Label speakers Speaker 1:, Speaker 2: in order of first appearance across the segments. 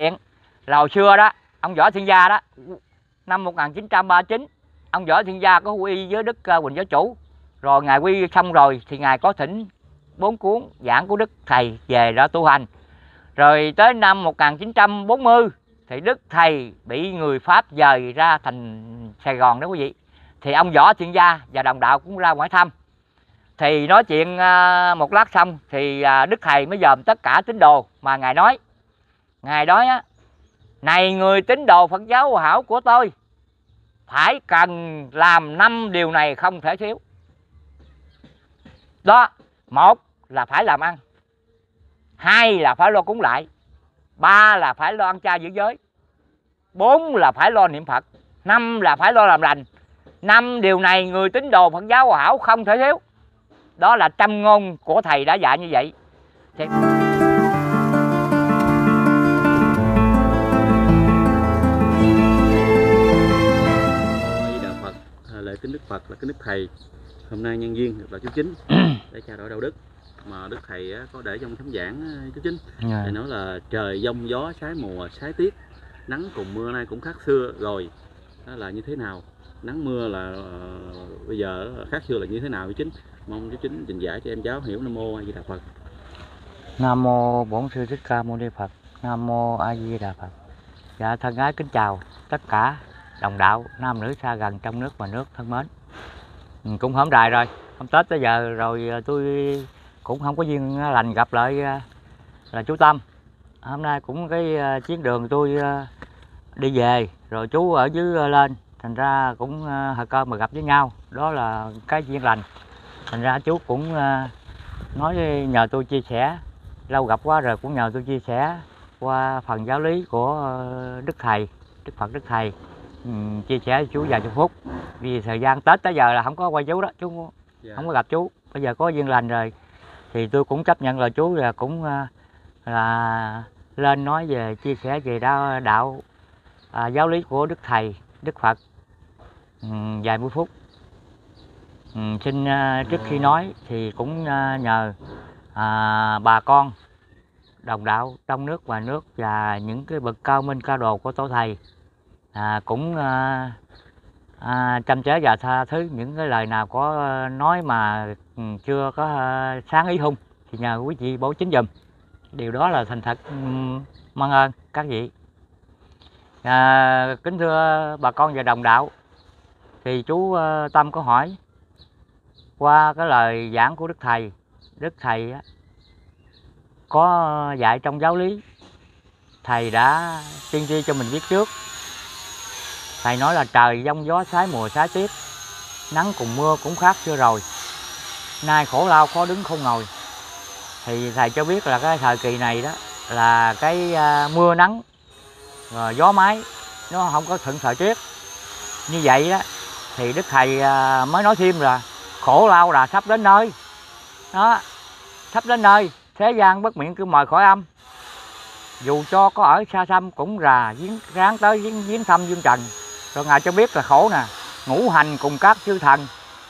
Speaker 1: là hồi xưa đó ông Võ Thiên Gia đó, năm 1939 ông Võ Thiên Gia có quy với Đức Huỳnh Giáo Chủ, rồi ngài quy xong rồi thì ngài có thỉnh 4 cuốn giảng của Đức Thầy về đó tu hành. Rồi tới năm 1940 thì Đức Thầy bị người Pháp dời ra thành Sài Gòn đó quý vị. Thì ông Võ Thiên Gia và đồng đạo cũng ra ngoài thăm. Thì nói chuyện một lát xong thì Đức Thầy mới dòm tất cả tín đồ mà ngài nói. Ngài nói á: này người tín đồ Phật giáo Hòa Hảo của tôi, phải cần làm 5 điều này không thể thiếu. Đó, một là phải làm ăn, hai là phải lo cúng lại, ba là phải lo ăn chay giữ giới, bốn là phải lo niệm Phật, năm là phải lo làm lành. 5 điều này người tín đồ Phật giáo Hòa Hảo không thể thiếu. Đó là châm ngôn của thầy đã dạy như vậy. Thì...
Speaker 2: Đạo Phật, lễ kính Đức Phật là kính Đức Thầy. Hôm nay nhân duyên là chú Chính để trao đổi đạo đức mà Đức Thầy có để trong thống giảng chú Chính. Thầy nói là trời giông gió sái mùa sái tiết, nắng cùng mưa nay cũng khác xưa rồi. Đó là như thế nào? Nắng mưa là bây giờ khác xưa là như thế nào chú Chính? Mong chú Chính trình giải cho em cháu hiểu. Nam mô A Di Đà Phật.
Speaker 1: Nam mô Bổn Sư Thích Ca Mâu Ni Phật. Nam mô A Di Đà Phật. Dạ thân ái kính chào tất cả đồng đạo nam nữ xa gần trong nước và nước thân mến. Cũng hổm đài rồi, hôm Tết tới giờ rồi tôi cũng không có duyên lành gặp lại là chú Tâm. Hôm nay cũng cái chuyến đường tôi đi về rồi chú ở dưới lên, thành ra cũng hồi cơm mà gặp với nhau, đó là cái duyên lành. Thành ra chú cũng nói nhờ tôi chia sẻ, lâu gặp quá rồi cũng nhờ tôi chia sẻ qua phần giáo lý của Đức Thầy, Đức Phật Đức Thầy, chia sẻ với chú vài chục phút. Vì thời gian Tết tới giờ là không có quay chú đó, chú không có gặp chú. Bây giờ có duyên lành rồi thì tôi cũng chấp nhận lời chú và cũng là lên nói về chia sẻ về đạo giáo lý của Đức Thầy, Đức Phật vài mươi phút. Xin trước khi nói thì cũng nhờ bà con đồng đạo trong nước ngoài nước và những cái bậc cao minh cao đồ của tổ thầy cũng chăm chế và tha thứ những cái lời nào có nói mà chưa có sáng ý hung thì nhờ quý vị bảo chính giùm. Điều đó là thành thật mong ơn các vị. Kính thưa bà con và đồng đạo, thì chú Tâm có hỏi qua cái lời giảng của Đức Thầy. Đức Thầy có dạy trong giáo lý, Thầy đã tiên tri cho mình biết trước. Thầy nói là trời giông gió sái mùa sái tiết, nắng cùng mưa cũng khác xưa rồi, nay khổ lao khó đứng không ngồi. Thì thầy cho biết là cái thời kỳ này đó là cái mưa nắng rồi gió mái nó không có thuận thời tiết như vậy đó. Thì Đức Thầy mới nói thêm là khổ lao là sắp đến nơi đó, sắp đến nơi thế gian bất miệng cứ mời khỏi âm, dù cho có ở xa xăm cũng ráng tới viếng thăm dương trần. Rồi ngài cho biết là khổ nè, ngũ hành cùng các chư thần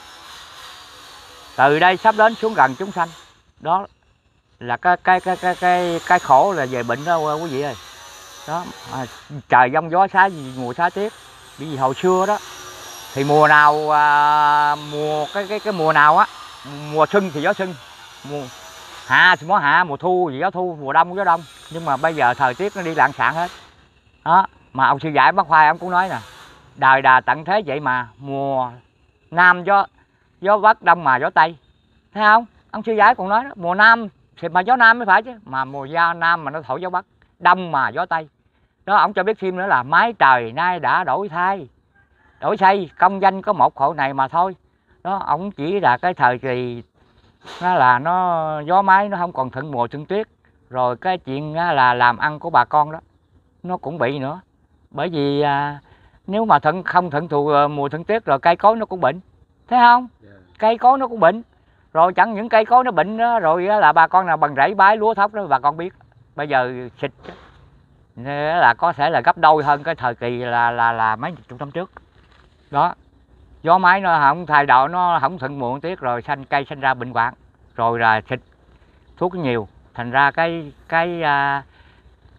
Speaker 1: từ đây sắp đến xuống gần chúng sanh. Đó là cái khổ là về bệnh đó quý vị ơi. Đó trời giông gió sái mùa sái tiết. Bởi vì hồi xưa đó thì mùa nào mùa cái mùa nào á, mùa xuân thì gió xuân, mùa hạ thì gió hạ, mùa thu thì gió thu, mùa đông gió đông. Nhưng mà bây giờ thời tiết nó đi lạng xạng hết đó. Mà ông sư dạy bác Khoai ông cũng nói nè, đời đà tận thế vậy mà mùa nam gió bắc, đông mà gió tây, thấy không? Ông sư dạy còn nói đó, mùa nam thì mà gió nam mới phải chứ, mà mùa nam mà nó thổi gió bắc, đông mà gió tây. Đó ông cho biết thêm nữa là mái trời nay đã đổi thay, công danh có một hội này mà thôi. Đó ông chỉ là cái thời kỳ nó là nó gió mái nó không còn thuận mùa thuận tiết, rồi cái chuyện là làm ăn của bà con đó nó cũng bị nữa. Bởi vì nếu mà không thuận mùa thuận tiết rồi cây cối nó cũng bệnh, thấy không? Cây cối nó cũng bệnh, rồi chẳng những cây cối nó bệnh đó, rồi là bà con nào bằng rẫy bái lúa thóc đó bà con biết bây giờ xịt là có thể là gấp đôi hơn cái thời kỳ là mấy chục năm trước đó. Gió máy nó không thay đổi, nó không thuận mùa tiết rồi cây sinh ra bệnh hoạn, rồi là xịt thuốc nhiều, thành ra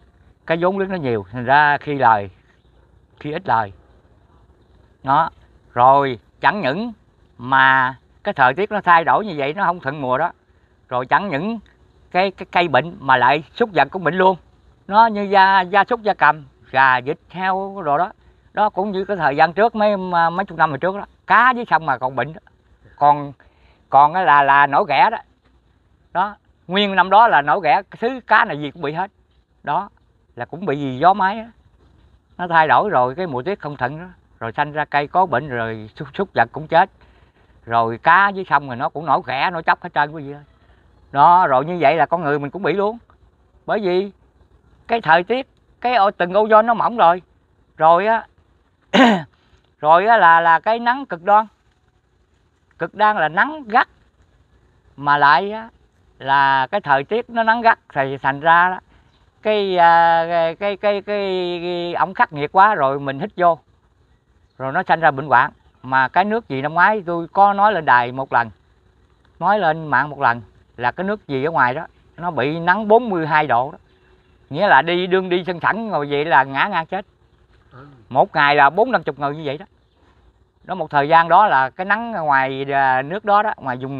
Speaker 1: cái vốn liếng nó nhiều, thành ra khi ít lời. Nó rồi chẳng những mà cái thời tiết nó thay đổi như vậy, nó không thuận mùa đó, rồi chẳng những cái cây bệnh mà lại súc vật cũng bệnh luôn. Nó như gia súc gia cầm, gà vịt heo rồi đó. Đó cũng như cái thời gian trước mấy chục năm về trước đó, cá dưới sông mà còn bệnh đó. Còn là nổi ghẻ đó. Đó, nguyên năm đó là nổi ghẻ, xứ cá này gì cũng bị hết. Đó là cũng bị gì gió máy đó. Nó thay đổi rồi cái mùa tiết không thuận đó, rồi sanh ra cây có bệnh, rồi súc vật cũng chết, rồi cá dưới sông rồi nó cũng nổi ghẻ nổi chóc hết trơn quý vị ơi. Đó, rồi như vậy là con người mình cũng bị luôn, bởi vì cái thời tiết, cái từng ozone nó mỏng rồi á rồi á là cái nắng cực đoan là nắng gắt, mà lại á, là cái thời tiết nó nắng gắt thì thành ra đó, cái ổng khắc nghiệt quá rồi mình hít vô rồi nó sanh ra bệnh hoạn. Mà cái nước gì năm ngoái tôi có nói lên đài một lần, nói lên mạng một lần, là cái nước gì ở ngoài đó nó bị nắng 42 độ đó, nghĩa là đi sân sẵn ngồi vậy là ngã ngang chết. Một ngày là 40-50 người như vậy đó. Đó, một thời gian đó là cái nắng ở ngoài nước đó, ngoài vùng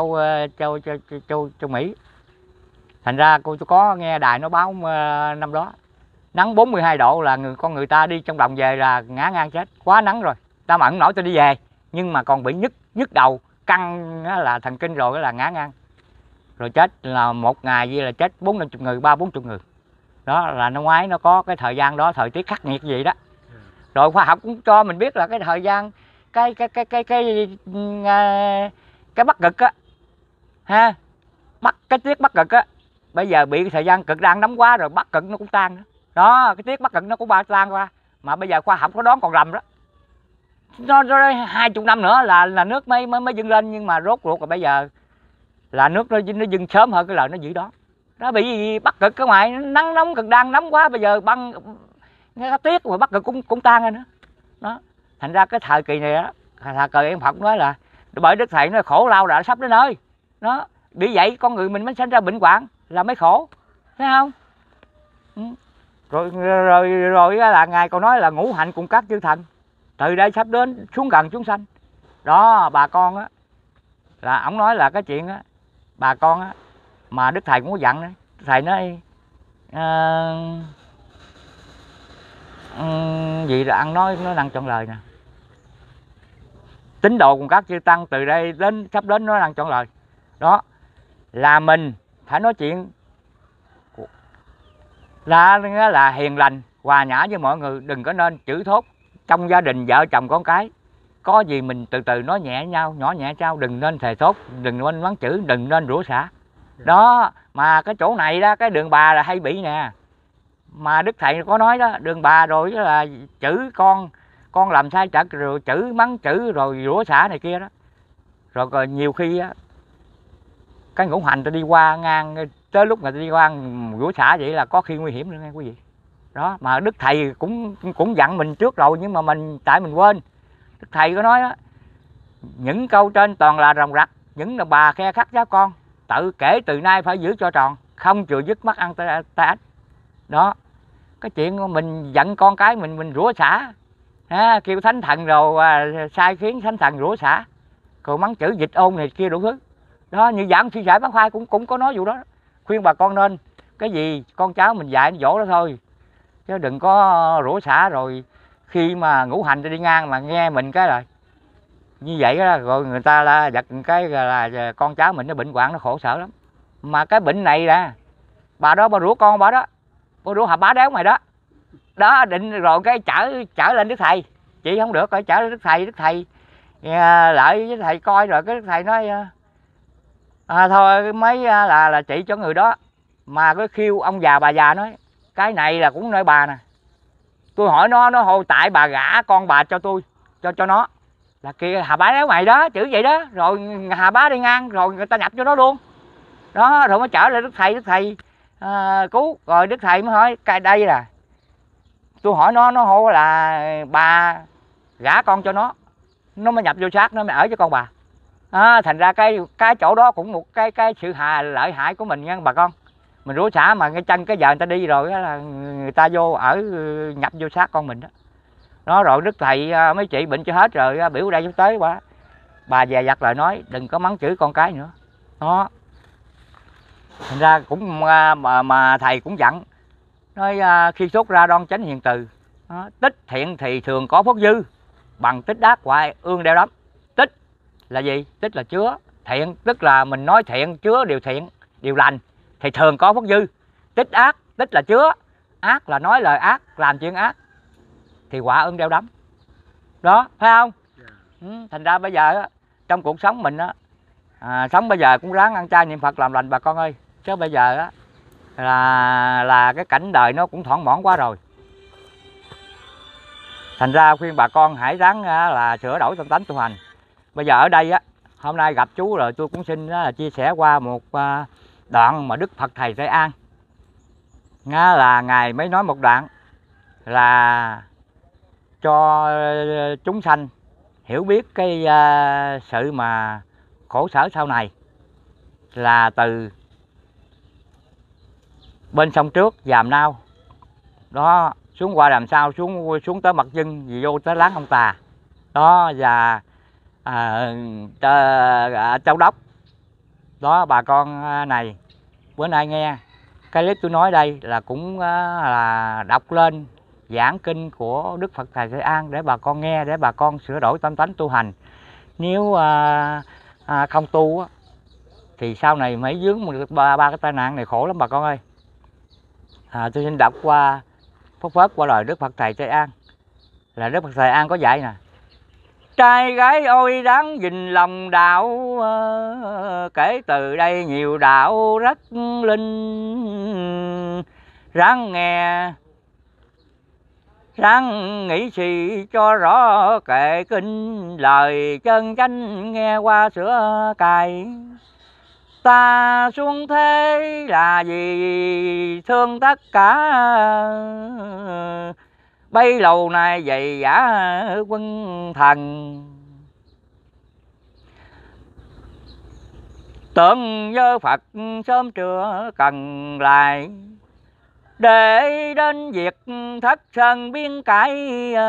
Speaker 1: châu Mỹ. Thành ra tôi có nghe đài nó báo năm đó nắng 42 độ là con người ta đi trong đồng về là ngã ngang chết, quá nắng rồi. Ta mà không nổi tôi đi về, nhưng mà còn bị nhức đầu, căng là thần kinh rồi là ngã ngang. Rồi chết là một ngày như là chết 40-50 người, 30-40 người. Đó là năm ngoái nó có cái thời gian đó, thời tiết khắc nghiệt gì đó. Rồi khoa học cũng cho mình biết là cái thời gian cái Bắc Cực á ha, cái tiết Bắc Cực á, bây giờ bị cái thời gian cực đang nóng quá rồi Bắc Cực nó cũng tan đó, cái tiết Bắc Cực nó cũng tan qua. Mà bây giờ khoa học có đoán còn rầm đó, nó 20 năm nữa là nước mới dâng lên, nhưng mà rốt cuộc là bây giờ là nước nó dâng sớm hơn cái lời nó dữ đó. Đó bị Bắc Cực ở ngoài nắng nóng cực đang nóng quá, bây giờ băng cái tiết mà Bắc Cực cũng tan rồi nữa. Đó, thành ra cái thời kỳ này đó, thời kỳ em Phật nói là bởi Đức Thầy nó khổ đau đã sắp đến nơi. Đó, bị vậy con người mình mới sinh ra bệnh hoạn là mới khổ, thấy không? Rồi là ngài còn nói là ngũ hạnh cùng các chư thần từ đây sắp đến xuống gần chúng sanh. Đó, bà con á, là ổng nói là cái chuyện á, bà con á, mà Đức Thầy cũng có dặn đấy. Thầy nói gì là ăn nói nó đang chọn lời nè, tín đồ cùng các chư tăng từ đây đến sắp đến nó đang chọn lời. Đó là mình phải nói chuyện là hiền lành, hòa nhã với mọi người, đừng có nên chửi thốt. Trong gia đình vợ chồng con cái có gì mình từ từ nói nhẹ nhau, nhỏ nhẹ nhau, đừng nên thề thốt, đừng nên mắng chửi, đừng nên rủa xả. Đó, mà cái chỗ này đó, cái đường bà là hay bị nè. Mà Đức Thầy có nói đó, đường bà rồi là chửi con làm sai trật, rồi chửi mắng chửi rồi rủa xả này kia đó. Rồi nhiều khi á, cái ngũ hành ta đi qua ngang, tới lúc người ta đi qua rủa xả vậy là có khi nguy hiểm nữa nghe quý vị. Đó, mà Đức Thầy cũng dặn mình trước rồi, nhưng mà tại mình quên. Đức Thầy có nói đó, những câu trên toàn là ròng rặc, những đàn bà khe khắc giáo con, tự kể từ nay phải giữ cho tròn, không chừa dứt mắt ăn tay ếch. Đó, cái chuyện của mình giận con cái mình rủa xả, kêu thánh thần rồi sai khiến thánh thần rủa xả, rồi mắng chửi dịch ôn này kia đủ thứ. Đó, như giảng suy giải bán khoai cũng có nói vụ đó, khuyên bà con nên cái gì con cháu mình dạy nó dỗ đó thôi, chứ đừng có rủa xả. Rồi khi mà ngũ hành đi ngang mà nghe mình cái là như vậy đó, rồi người ta là giật cái là con cháu mình nó bệnh hoạn, nó khổ sở lắm. Mà cái bệnh này là bà đó bà rủa con bà đó, bà rủa hà bá đéo mày đó. Đó, định rồi cái chở lên Đức Thầy, chị không được, phải chở lên Đức Thầy lại với Thầy coi. Rồi cái Đức Thầy nói thôi mấy là chị cho người đó. Mà cái khiêu ông già bà già nói cái này là cũng nơi bà nè, tôi hỏi nó hồi tại bà gả con bà cho tôi, cho nó là kia hà bá đéo mày đó, chữ vậy đó. Rồi hà bá đi ngang rồi người ta nhập cho nó luôn đó. Rồi mới chở lại Đức Thầy cứu. Rồi Đức Thầy mới hỏi cái đây là tôi hỏi nó hô là bà gả con cho nó mới nhập vô xác, nó mới ở với con bà. Thành ra cái chỗ đó cũng một cái sự lợi hại của mình nha bà con. Mình rủa xả mà cái chân cái giờ người ta đi rồi đó là người ta vô ở nhập vô xác con mình đó. Nó rồi đức thầy mấy chị bệnh chưa hết rồi biểu đây sắp tới quá. Bà về giặt lời nói đừng có mắng chửi con cái nữa. Đó. Thành ra cũng mà thầy cũng dặn nói khi xuất ra đoan chánh hiền từ. Đó. Tích thiện thì thường có phước dư, bằng tích ác hoài ương đeo đắm. Tích là gì? Tích là chứa. Thiện tức là mình nói thiện chứa điều thiện, điều lành thì thường có phước dư. Tích ác, tích là chứa, ác là nói lời ác, làm chuyện ác thì quả ương đeo đắm. Đó, phải không? Thành ra bây giờ trong cuộc sống mình sống bây giờ cũng ráng ăn chay niệm Phật làm lành bà con ơi. Chứ bây giờ là cái cảnh đời nó cũng thoảng mỏng quá rồi. Thành ra khuyên bà con hãy ráng là sửa đổi tâm tánh tu hành. Bây giờ ở đây hôm nay gặp chú rồi tôi cũng xin chia sẻ qua một đoạn mà Đức Phật Thầy Tây An là ngài mới nói một đoạn là cho chúng sanh hiểu biết cái sự mà khổ sở sau này, là từ bên sông trước Giàm Nao đó xuống qua đàm sau, xuống tới Mặt Dưng vì vô tới láng ông Tà đó, và Châu Đốc đó. Bà con này bữa nay nghe cái clip tôi nói đây là cũng là đọc lên giảng kinh của Đức Phật Thầy Tây An để bà con nghe, để bà con sửa đổi tâm tánh tu hành. Nếu không tu thì sau này mới vướng ba cái tai nạn này khổ lắm bà con ơi. Tôi xin đọc qua phúc phớt qua lời Đức Phật Thầy Tây An. Là Đức Phật Thầy An có dạy nè: trai gái ôi đáng gìn lòng đạo, kể từ đây nhiều đạo rất linh. Ráng nghe, ráng nghĩ suy cho rõ kệ kinh, lời chân chánh nghe qua sửa cài. Ta xuống thế là vì thương tất cả, bấy lâu nay dày dã quân thần. Tượng với Phật sớm trưa cần lại, để đến việc thất sơn biến cải.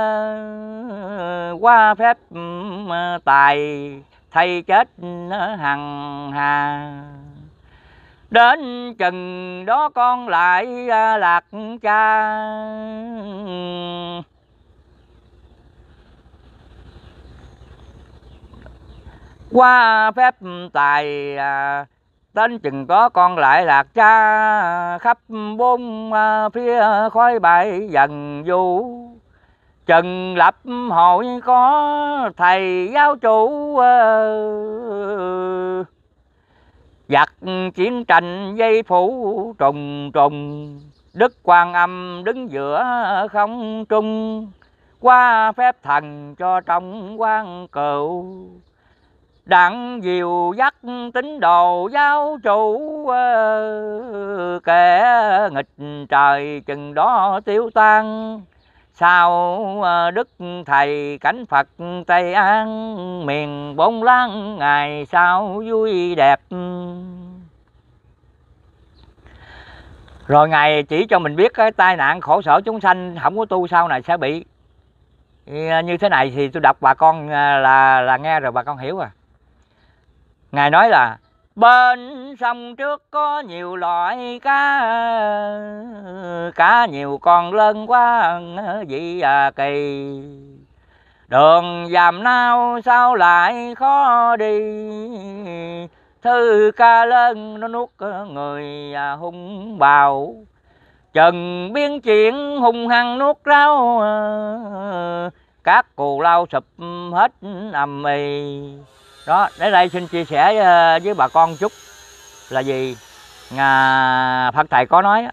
Speaker 1: Qua phép tài thay chết hằng hà, đến chừng đó con lại lạc cha. Qua phép tài đến chừng có con lại lạc cha, khắp bốn phía khói bại dần du. Chừng lập hội có thầy giáo chủ, giặc chiến tranh dây phủ trùng trùng. Đức Quan Âm đứng giữa không trung, qua phép thần cho trong quan cựu. Đặng diều dắt tín đồ giáo chủ, kẻ nghịch trời chừng đó tiêu tan. Sau Đức Thầy cảnh Phật Tây An, miền bốn láng ngày sau vui đẹp. Rồi Ngài chỉ cho mình biết cái tai nạn khổ sở chúng sanh không có tu sau này sẽ bị như thế này. Thì tôi đọc bà con là nghe rồi bà con hiểu à. Ngài nói là bên sông trước có nhiều loại cá, cá nhiều con lớn quá vị kỳ. Đường Giàm Nao sao lại khó đi, thứ cá lớn nó nuốt người hung bào. Chừng biến chuyện hung hăng nuốt ráo, các cù lao sụp hết ầm ĩ. Đó, đến đây xin chia sẻ với bà con chút là gì Phật Thầy có nói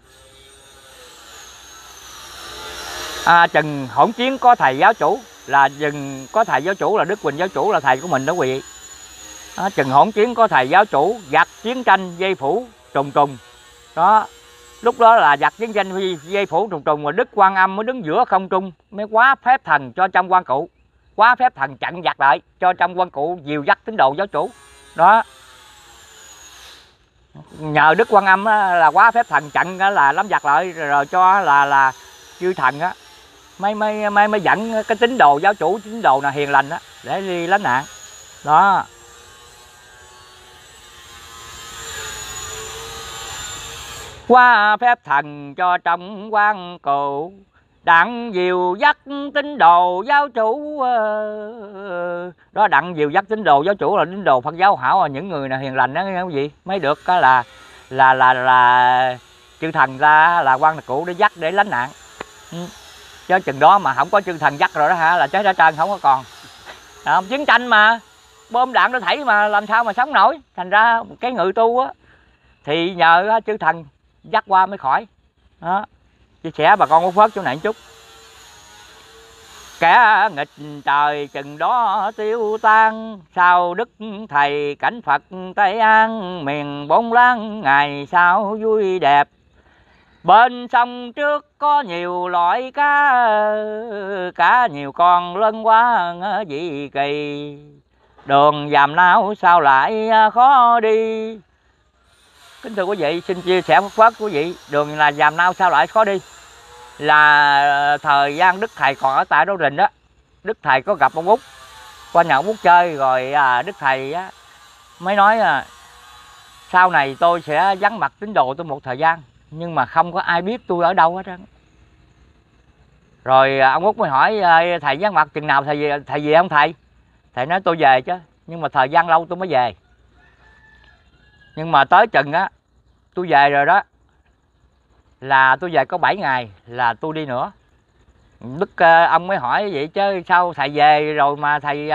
Speaker 1: chừng hỗn chiến có thầy giáo chủ, là chừng có thầy giáo chủ là Đức Quỳnh giáo chủ là thầy của mình đó quý vị. Chừng hỗn chiến có thầy giáo chủ, giặc chiến tranh dây phủ trùng trùng đó. Lúc đó là giặc chiến tranh dây phủ trùng trùng, mà Đức Quan Âm mới đứng giữa không trung, mới quá phép thần cho trong quan cụ, quá phép thần chặn giặc lại cho trong quan cụ dìu dắt tín đồ giáo chủ đó. nhờ Đức Quan Âm á, là quá phép thần chặn á, là lắm giặc lại rồi cho là chư thần á mới dẫn cái tín đồ giáo chủ, tín đồ là hiền lành á để đi lánh nạn đó. Qua phép thần cho trong quan cụ, đặng dìu dắt tín đồ giáo chủ đó. Đặng dìu dắt tín đồ giáo chủ là tín đồ Phật giáo hảo, là những người nào hiền lành đó nghe không gì mới được đó, là chư thần ra là quan cụ để dắt để lánh nạn. Chứ chừng đó mà không có chư thần dắt rồi đó hả là chết hết trơn, không có còn. Chiến tranh mà bom đạn nó thảy mà làm sao mà sống nổi. Thành ra cái ngự tu á thì nhờ chư thần dắt qua mới khỏi đó. Chia sẻ bà con Út Phớt chỗ này một chút. Kẻ nghịch trời chừng đó tiêu tan, sau Đức Thầy cảnh Phật Tây An, miền Bốn Láng ngày sau vui đẹp. Bên sông trước có nhiều loại cá nhiều con lớn quá dị kỳ, đường Dàm Nao sao lại khó đi. Kính thưa quý vị, xin chia sẻ Phật pháp quý vị, đường là Dàm Nao sao lại khó đi là thời gian Đức Thầy còn ở tại Đô Rình đó, Đức Thầy có gặp ông Út, qua nhà ông Út chơi rồi Đức Thầy á, mới nói sau này tôi sẽ vắng mặt tín đồ tôi một thời gian, nhưng mà không có ai biết tôi ở đâu hết trơn. Rồi ông Út mới hỏi thầy vắng mặt chừng nào thầy về không thầy? Thầy nói tôi về chứ, nhưng mà thời gian lâu tôi mới về. Nhưng mà tới chừng á tôi về rồi đó, là tôi về có 7 ngày là tôi đi nữa. Đức ông mới hỏi vậy chứ sao thầy về rồi mà thầy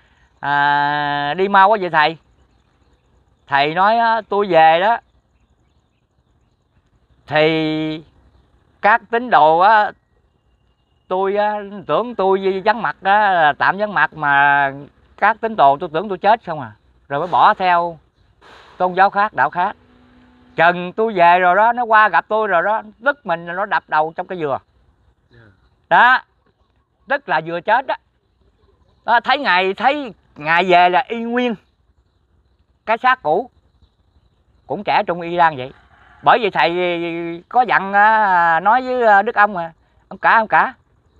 Speaker 1: đi mau quá vậy thầy? Thầy nói tôi về đó thì các tín đồ á, tôi tưởng tôi vắng mặt đó là tạm vắng mặt, mà các tín đồ tôi tưởng tôi chết xong rồi mới bỏ theo tôn giáo khác, đạo khác. Chừng tôi về rồi đó, nó qua gặp tôi rồi đó, tức mình là nó đập đầu trong cái dừa đó, tức là vừa chết đó. Thấy ngày về là y nguyên cái xác cũ, cũng trẻ trung y đang vậy. Bởi vì thầy có dặn nói với Đức ông ông cả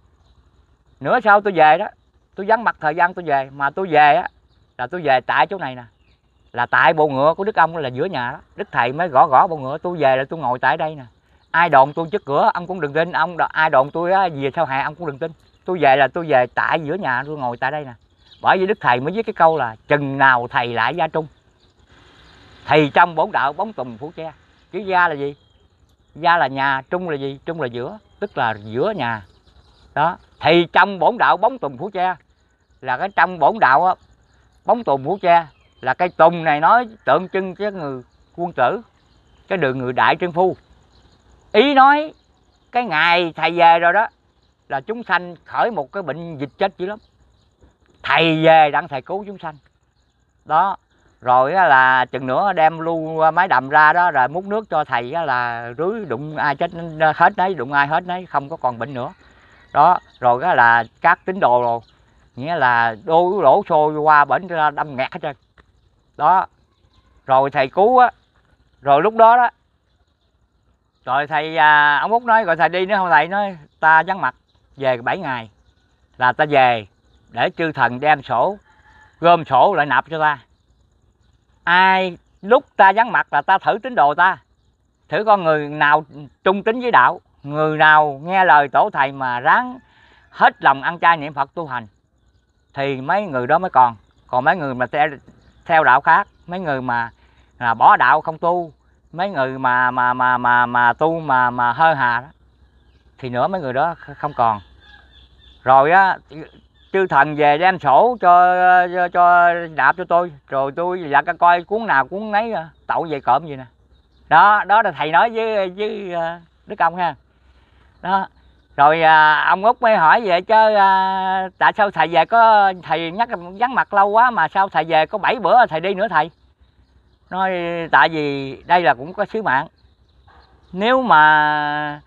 Speaker 1: nửa sau tôi về đó, tôi vắng mặt thời gian tôi về, mà tôi về á là tôi về tại chỗ này nè, là tại bộ ngựa của Đức ông là giữa nhà đó. Đức Thầy mới gõ bộ ngựa, tôi về là tôi ngồi tại đây nè. Ai đồn tôi trước cửa ông cũng đừng tin, ai đồn tôi về sau hè ông cũng đừng tin. Tôi về là tôi về tại giữa nhà, tôi ngồi tại đây nè. Bởi vì Đức Thầy mới viết cái câu là chừng nào thầy lại gia trung thì trong bổn đạo bóng tùng phủ che. Chứ gia là gì? Gia là nhà, trung là gì? Trung là giữa, tức là giữa nhà đó. Thì trong bổn đạo bóng tùng phủ che là cái trong bổn đạo á, bóng tùng phủ che là cây tùng này nói tượng trưng cái người quân tử, cái đường người đại trương phu. Ý nói cái ngày thầy về rồi đó là chúng sanh khởi một cái bệnh dịch chết dữ lắm, thầy về đặng thầy cứu chúng sanh đó. Rồi là chừng nữa đem lưu máy đầm ra đó, rồi múc nước cho thầy là rưới, đụng ai chết hết nấy, đụng ai hết nấy, không có còn bệnh nữa đó. Rồi đó là các tín đồ rồi, nghĩa là đổ xô qua bển đâm nghẹt hết trơn đó. Rồi thầy cứu á, rồi lúc đó đó, rồi thầy ông Út nói rồi thầy đi nữa không? Thầy nói ta vắng mặt về 7 ngày là ta về để chư thần đem sổ, gom sổ lại nạp cho ta. Ai lúc ta vắng mặt là ta thử tín đồ ta, thử con người nào trung tín với đạo, người nào nghe lời tổ thầy mà ráng hết lòng ăn chay niệm Phật tu hành thì mấy người đó mới còn. Còn mấy người mà theo đạo khác, mấy người mà bỏ đạo không tu, mấy người mà tu mà hơ hà đó, thì nữa mấy người đó không còn. Rồi á chư thần về đem sổ cho nạp cho tôi, rồi tôi là coi cuốn nào cuốn nấy tậu về cộm gì nè đó. Đó là thầy nói với Đức ông ha đó. Rồi ông Út mới hỏi vậy chứ tại sao thầy về có, thầy nhắc vắng mặt lâu quá mà sao thầy về có 7 bữa thầy đi nữa thầy? Nói tại vì đây là cũng có sứ mạng. Nếu mà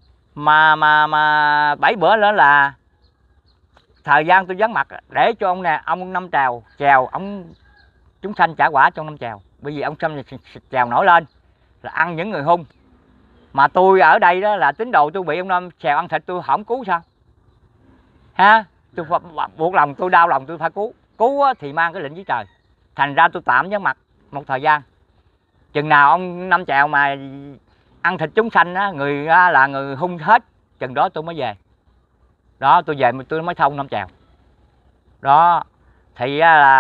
Speaker 1: 7 bữa nữa là thời gian tôi vắng mặt để cho ông nè, ông Năm Trào chèo, ông chúng sanh trả quả trong năm chèo bởi vì ông Năm Chèo nổi lên là ăn những người hung. Mà tôi ở đây đó là tín đồ, tôi bị ông Năm Chèo ăn thịt tôi không cứu sao ha. Tôi buộc lòng, tôi đau lòng, tôi phải cứu. Cứu thì mang cái lệnh với trời. Thành ra tôi tạm vắng mặt một thời gian. Chừng nào ông Năm Chèo mà ăn thịt chúng sanh á, người là người hung hết, chừng đó tôi mới về. Đó, tôi về tôi mới thông Năm Chèo. Đó thì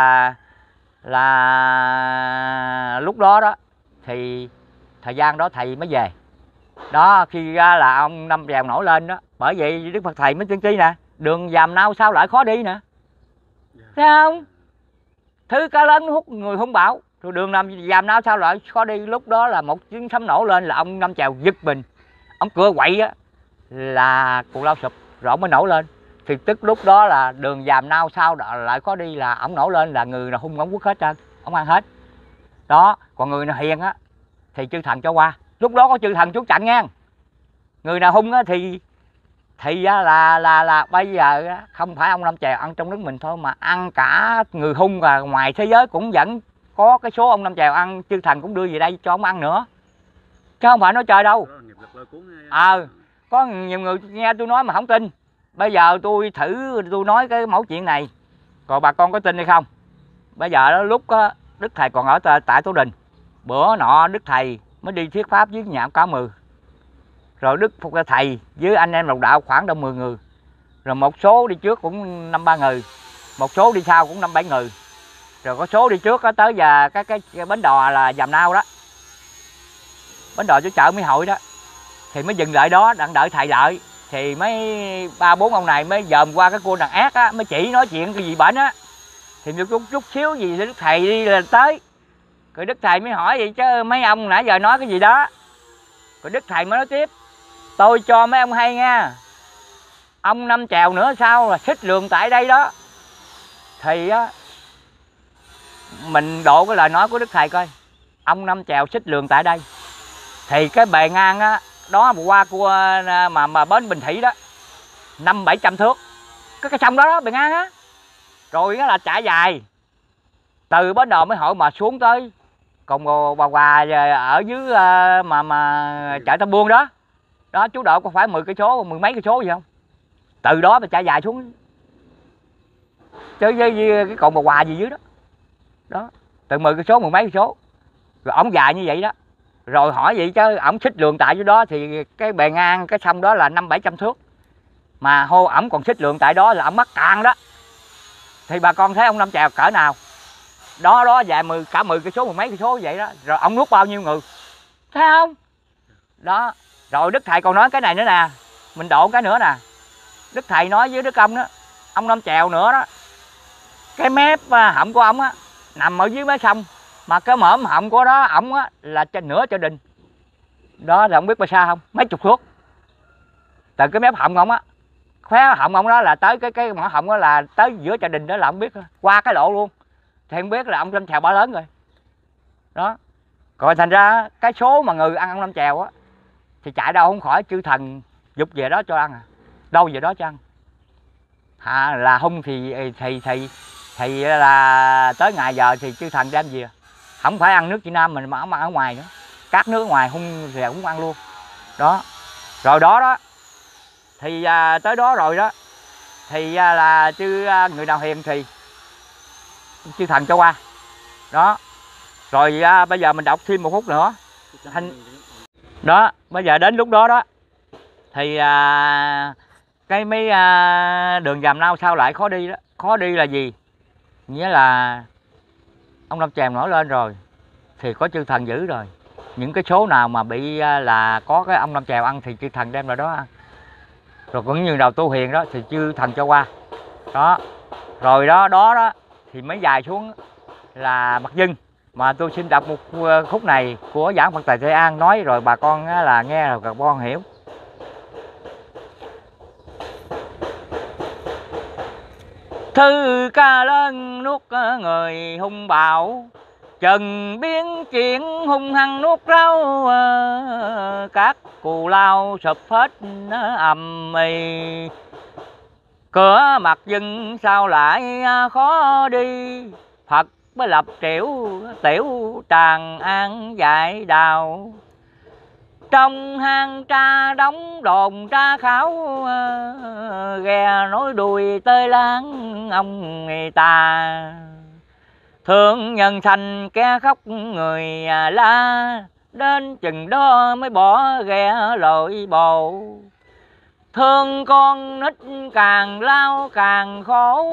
Speaker 1: là lúc đó đó thì thời gian đó thầy mới về. Đó, khi là ông Năm Chèo nổi lên đó, bởi vậy Đức Phật thầy mới tiên tri nè, đường dàm nao sao lại khó đi nè, thấy không? Thứ cá lớn hút người hung bạo, rồi đường làm dàm nao sao lại khó đi. Lúc đó là một tiếng sấm nổ lên là ông Năm Chèo giật mình, ông cưa quậy á là Cù Lao sụp, rồi ông mới nổi lên. Thì tức lúc đó là đường dàm nao sao lại khó đi, là ông nổi lên là người nào hung ông quất hết trơn, ông ăn hết. Đó, còn người nào hiền á thì chư thần cho qua. Lúc đó có chư thần xuống chặn nha. Người nào hung á thì là bây giờ không phải ông Năm Chèo ăn trong nước mình thôi, mà ăn cả người hung và ngoài thế giới cũng vẫn có cái số ông Năm Chèo ăn, chư thần cũng đưa về đây cho ông ăn nữa, chứ không phải nói chơi đâu. Có nhiều người nghe tôi nói mà không tin. Bây giờ tôi thử tôi nói cái mẫu chuyện này, còn bà con có tin hay không? Bây giờ đó, lúc đó, Đức Thầy còn ở tại Tổ Đình. Bữa nọ Đức Thầy mới đi thuyết pháp với nhà Cao Mười. Rồi Đức Thầy với anh em đồng đạo khoảng đâu 10 người. Rồi một số đi trước cũng 5-3 người, một số đi sau cũng 5-7 người. Rồi có số đi trước đó, tới giờ cái bến đò là Dàm Nao đó, bến đò chỗ chợ Mỹ Hội đó, thì mới dừng lại đó đang đợi thầy đợi. Thì mấy 3-4 ông này mới dòm qua cái cô đàn ác á, mới chỉ nói chuyện cái gì bệnh á. Thì chút xíu gì thì Đức Thầy đi là tới. Rồi Đức Thầy mới hỏi gì chứ mấy ông nãy giờ nói cái gì đó. Rồi Đức Thầy mới nói tiếp, tôi cho mấy ông hay nha, ông Năm Chèo nữa sao là xích lường tại đây đó. Thì á, mình độ cái lời nói của Đức Thầy coi, ông Năm Chèo xích lường tại đây. Thì cái bề ngang á, đó qua cua mà bến Bình Thủy đó 500-700 thước, cái sông đó bề ngang á. Rồi đó là trải dài từ bến đò Mỹ Hội mà xuống tới còn Bà Hòa ở dưới mà chợ Tam Buôn đó. Đó chú độ có phải 10 cây số, 10 mấy cây số gì không? Từ đó mà trải dài xuống chứ với cái cồn Bà Hòa gì dưới đó. Đó, từ 10 cây số, 10 mấy cây số. Rồi ổng dài như vậy đó. Rồi hỏi vậy chứ ổng xích lường tại dưới đó thì cái bề ngang cái sông đó là 500-700 thước. Mà hô ổng còn xích lường tại đó là ổng mắc càng đó. Thì bà con thấy ông Năm Chèo cỡ nào. Đó dài cả 10 cây số, 10 mấy cây số vậy đó. Rồi ông nuốt bao nhiêu người, thấy không? Đó. Rồi Đức Thầy còn nói cái này nữa nè, mình độ cái nữa nè. Đức Thầy nói với Đức Ông đó, ông Năm Chèo nữa đó, cái mép họng của ông á nằm ở dưới mé sông, mà cái mõm họng của đó ổng á là trên nửa Chợ Đình. Đó là không biết bao xa không, mấy chục thước. Từ cái mép họng ông á, khóe họng ông đó là tới cái mõm họng đó là tới giữa Chợ Đình đó là không biết, qua cái lộ luôn. Thì không biết là ông Năm Chèo bả lớn rồi. Đó. Rồi thành ra cái số mà người ăn ông Năm Chèo á thì chạy đâu không khỏi chư thần dục về đó cho ăn à. Đâu về đó cho ăn. Là hung thì là tới ngày giờ thì chư thần đem về. Không phải ăn nước Việt Nam mình mà ông ăn ở ngoài nữa. Các nước ngoài hung thì cũng ăn luôn. Đó. Rồi đó thì tới đó rồi đó thì là người nào hiền thì chư thần cho qua. Đó. Rồi bây giờ mình đọc thêm một phút nữa. Đó, bây giờ đến lúc đó đó thì cái mấy đường Dàm Nao sao lại khó đi đó. Khó đi là gì? Nghĩa là ông Năm Chèo nổi lên rồi thì có chư thần giữ rồi. Những cái số nào mà bị là có cái ông Năm Chèo ăn thì chư thần đem ra đó ăn. Rồi cũng như đầu tu hiền đó thì chư thần cho qua. Đó. Rồi đó thì mới dài xuống là Mặt Dưng. Mà tôi xin đọc một khúc này của giảng Phật Thầy Thế An nói rồi bà con là nghe rồi bà con hiểu. Thư ca lớn nuốt người hung bạo, trần biến chuyển hung hăng nuốt rau, các cù lao sụp hết ầm ĩ. Cửa Mặt Dưng sao lại khó đi, Phật mới lập tiểu tràng an dạy đào. Trong hang tra đóng đồn tra khảo, ghe nối đuôi tơi láng ông người ta. Thương nhân thành kẻ khóc người la, đến chừng đó mới bỏ ghe lội bồ. Thương con nít càng lao càng khổ,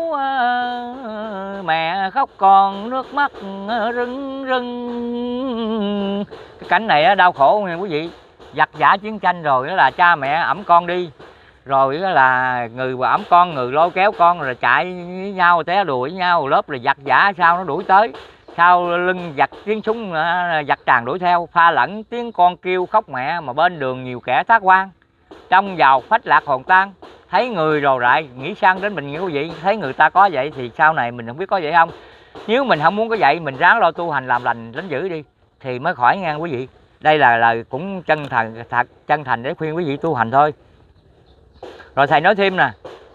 Speaker 1: mẹ khóc còn nước mắt rưng rưng. Cái cảnh này đau khổ nha quý vị. Giặc giã chiến tranh rồi đó là cha mẹ ẵm con đi, rồi đó là người ẵm con, người lôi kéo con rồi chạy với nhau, té đùa với nhau, lớp rồi giặc giã sao nó đuổi tới, sau lưng giặc tiếng súng giặc tràn đuổi theo, pha lẫn tiếng con kêu khóc mẹ, mà bên đường nhiều kẻ thác quan, trong vào phách lạc hồn tan. Thấy người rồi lại nghĩ sang đến mình, quý vị, thấy người ta có vậy thì sau này mình không biết có vậy không. Nếu mình không muốn có vậy, mình ráng lo tu hành làm lành đánh dữ đi thì mới khỏi nghe quý vị. Đây là lời cũng chân thành để khuyên quý vị tu hành thôi. Rồi thầy nói thêm nè,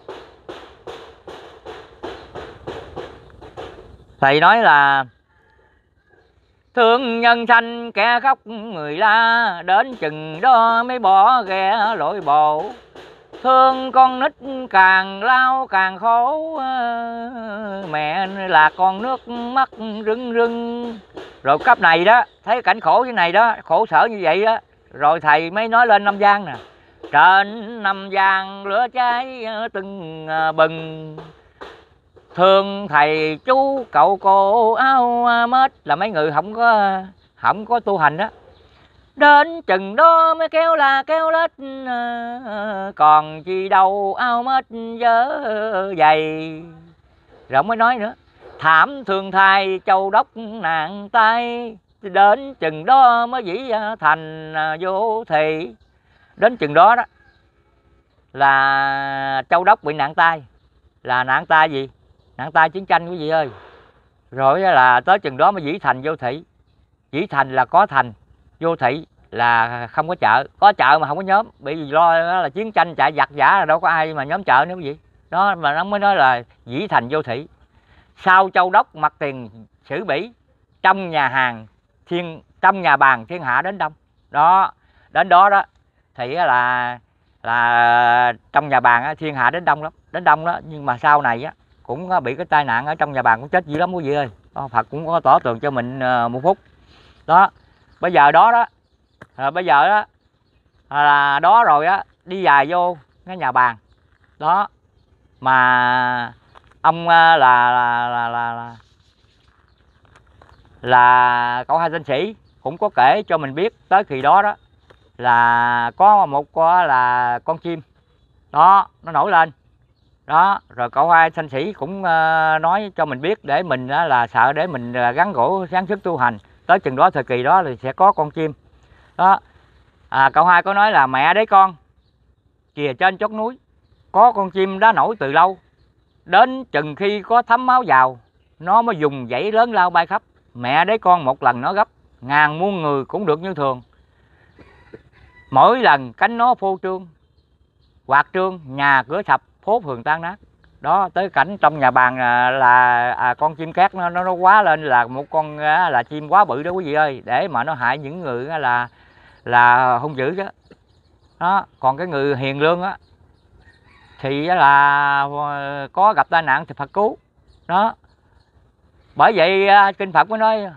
Speaker 1: thầy nói là thương nhân sanh kẻ khóc người la, đến chừng đó mới bỏ ghe lội bộ. Thương con nít càng lao càng khổ, mẹ là con nước mắt rưng rưng. Rồi cấp này đó, thấy cảnh khổ như này đó, khổ sở như vậy đó, rồi thầy mới nói lên Nam Giang nè. Trên Nam Giang lửa cháy tưng bừng, thương thầy chú cậu cô áo mết, là mấy người không có tu hành đó. Đến chừng đó mới kéo la kéo lết, còn chi đâu áo mết dơ dày. Rồi mới nói nữa, thảm thương thai châu đốc nạn tay, đến chừng đó mới dĩ thành vô thị. Đến chừng đó đó là châu đốc bị nạn tai. Là nạn tai gì? Nạn tai chiến tranh quý vị ơi. Rồi là tới chừng đó mới dĩ thành vô thị. Dĩ thành là có thành, vô thị là không có chợ. Có chợ mà không có nhóm, bởi vì lo là chiến tranh chạy giặc giả là đâu có ai mà nhóm chợ nữa quý vị. Đó mà nó mới nói là dĩ thành vô thị. Sau châu đốc mặc tiền sử bỉ, trong nhà hàng trong nhà bàn thiên hạ đến đông. Đó, đến đó đó thì là trong nhà bàn thiên hạ đến đông lắm, đến đông đó. Nhưng mà sau này á cũng bị cái tai nạn ở trong nhà bàn cũng chết dữ lắm quý vị ơi. Phật cũng có tỏ tường cho mình một phút. Đó, bây giờ đó đó, bây giờ đó là đó rồi á, đi dài vô cái nhà bàn đó mà ông là cậu hai danh sĩ cũng có kể cho mình biết tới khi đó đó là có một là con chim đó nó nổi lên đó. Rồi cậu hai danh sĩ cũng nói cho mình biết để mình là sợ, để mình gắn gỗ sáng sức tu hành. Tới chừng đó thời kỳ đó thì sẽ có con chim đó. Cậu hai có nói là mẹ đấy con kìa, trên chót núi có con chim đã nổi từ lâu, đến chừng khi có thấm máu vào nó mới dùng dãy lớn lao bay khắp. Mẹ đấy con một lần nó gấp, ngàn muôn người cũng được như thường. Mỗi lần cánh nó phô trương, quạt trương, nhà cửa sập, phố phường tan nát. Đó, tới cảnh trong nhà bàn là con chim cát nó quá lên, là một con là chim quá bự đó quý vị ơi, để mà nó hại những người là hung dữ đó. Đó, còn cái người hiền lương á thì là có gặp tai nạn thì Phật cứu. Đó. Bởi vậy kinh Phật mới nói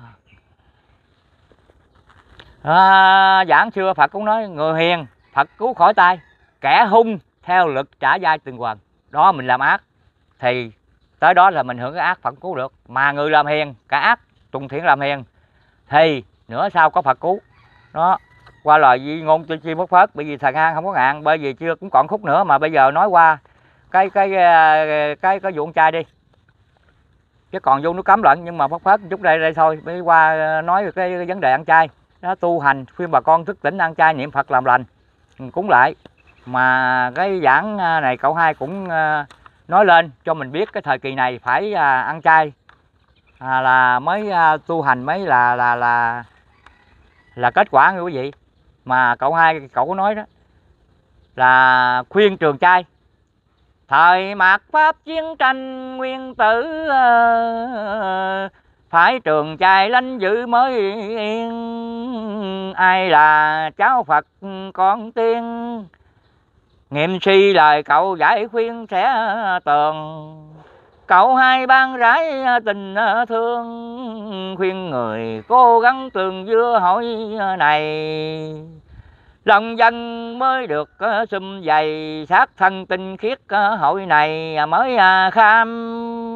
Speaker 1: giảng xưa Phật cũng nói người hiền Phật cứu khỏi tai, kẻ hung theo lực trả vai từng quần. Đó, mình làm ác thì tới đó là mình hưởng cái ác Phật cứu được, mà người làm hiền cả ác trùng thiện làm hiền thì nữa sau có Phật cứu. Đó, qua lời di ngôn cho chi bất phớt, bởi vì thần an không có ngạn, bởi vì chưa cũng còn khúc nữa mà bây giờ nói qua cái vụ con trai đi, chứ còn vô nó cấm lận, nhưng mà phớt phớt chút đây thôi mới qua nói được cái vấn đề ăn chay. Nó tu hành khuyên bà con thức tỉnh ăn chay niệm Phật làm lành cúng lại. Mà cái giảng này cậu hai cũng nói lên cho mình biết cái thời kỳ này phải ăn chay là mới tu hành mới là kết quả nghe quý vị. Mà cậu hai cậu có nói đó là khuyên trường trai thời mạt pháp chiến tranh nguyên tử, phải trường trai lánh giữ mới yên. Ai là cháu Phật con tiên, nghiệm suy lời cậu giải khuyên sẽ tường. Cậu hai ban rải tình thương, khuyên người cố gắng tường dưa hỏi này. Lòng dân mới được sum dày, sát thân tinh khiết hội này mới kham.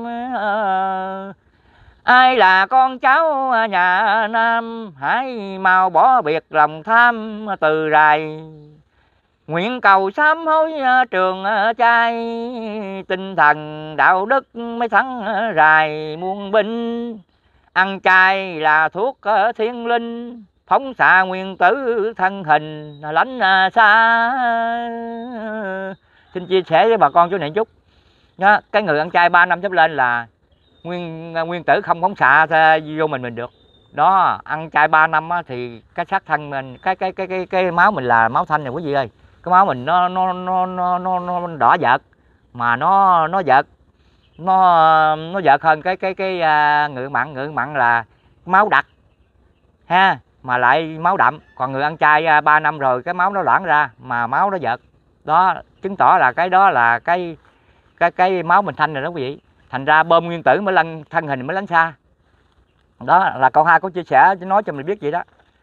Speaker 1: Ai là con cháu nhà Nam, hãy mau bỏ biệt lòng tham từ rày. Nguyện cầu sám hối trường trai, tinh thần đạo đức mới thắng rài muôn binh. Ăn chay là thuốc thiên linh, phóng xạ nguyên tử thân hình lánh xa. Xin chia sẻ với bà con chỗ này chút. Cái người ăn chay 3 năm trở lên là nguyên tử không phóng xạ vô mình được. Đó, ăn chay 3 năm thì cái xác thân mình, cái máu mình là máu thanh này quý vị ơi. Cái máu mình nó đỏ vợt, mà nó vợt, nó vợt hơn cái ngựa mặn là máu đặc ha, mà lại máu đậm. Còn người ăn chay 3 năm rồi cái máu nó loãng ra mà máu nó vợt. Đó chứng tỏ là cái đó là cái máu mình thanh rồi đó quý vị. Thành ra bơm nguyên tử mới lăn thân hình mới lánh xa. Đó là câu 2 có chia sẻ nói cho mình biết vậy đó.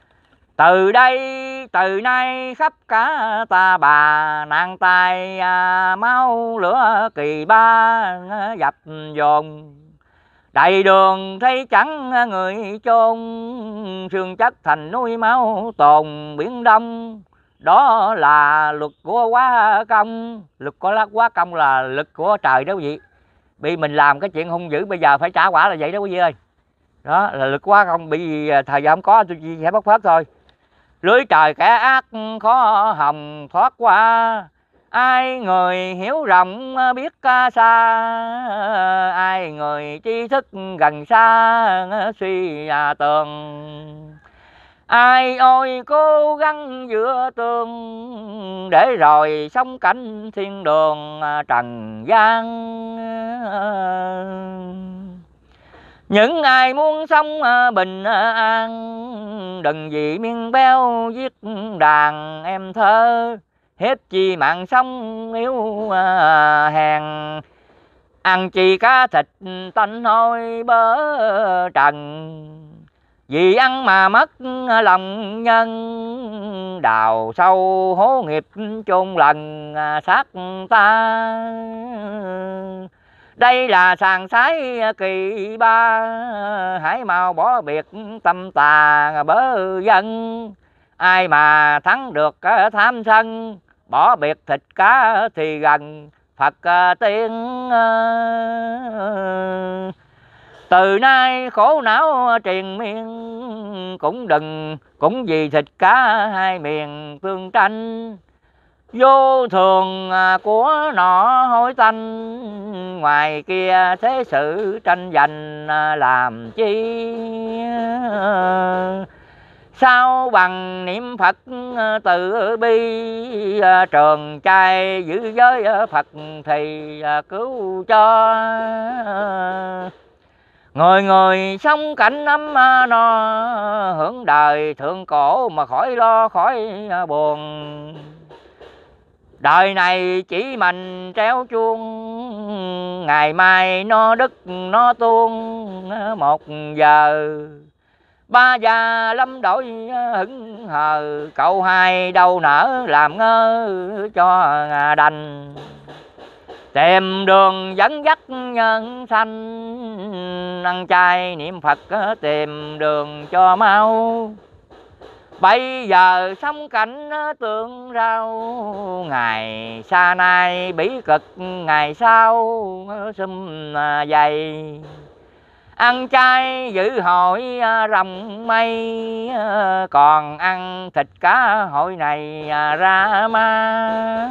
Speaker 1: Từ nay khắp cả ta bà, nạn tai máu lửa kỳ ba dập dồn. Đầy đường thấy chẳng người chôn, xương chất thành núi máu tồn biển đông. Đó là luật của quá công. Luật của quá công là luật của trời đó quý vị. Bị mình làm cái chuyện hung dữ bây giờ phải trả quả là vậy đó quý vị ơi. Đó là lực quá không, bị thời gian không có tôi sẽ bóc phớt thôi. Lưới trời kẻ ác khó hồng thoát qua, ai người hiểu rộng biết xa. Ai người tri thức gần xa suy tường. Ai ôi cố gắng giữa tương, để rồi sống cảnh thiên đường trần gian. Những ai muốn sống bình an, đừng vì miếng béo giết đàn em thơ. Hiếp chi mạng sống yếu hèn, ăn chi cá thịt tanh hôi bớ trần. Vì ăn mà mất lòng nhân, đào sâu hố nghiệp chôn lần xác ta. Đây là sàn sái kỳ ba, hãy mau bỏ biệt tâm tà bớ dân. Ai mà thắng được tham sân, bỏ biệt thịt cá thì gần Phật tiên. Từ nay khổ não triền miên, cũng vì thịt cá hai miền tương tranh. Vô thường của nọ hối tanh, ngoài kia thế sự tranh giành làm chi. Sao bằng niệm Phật từ bi, trường trai giữ giới Phật thì cứu cho. Người người sống cảnh ấm no, hưởng đời thượng cổ mà khỏi lo khỏi buồn. Đời này chỉ mình treo chuông, ngày mai nó đứt nó tuôn 1 giờ. 3 già lâm đội hững hờ, cậu hai đâu nỡ làm ngơ cho đành. Tìm đường dẫn dắt nhân sanh, ăn chay niệm Phật tìm đường cho mau. Bây giờ sống cảnh tương rau, ngày xa nay bỉ cực ngày sau sum dày. Ăn chay giữ hội rồng mây, còn ăn thịt cá hội này ra ma.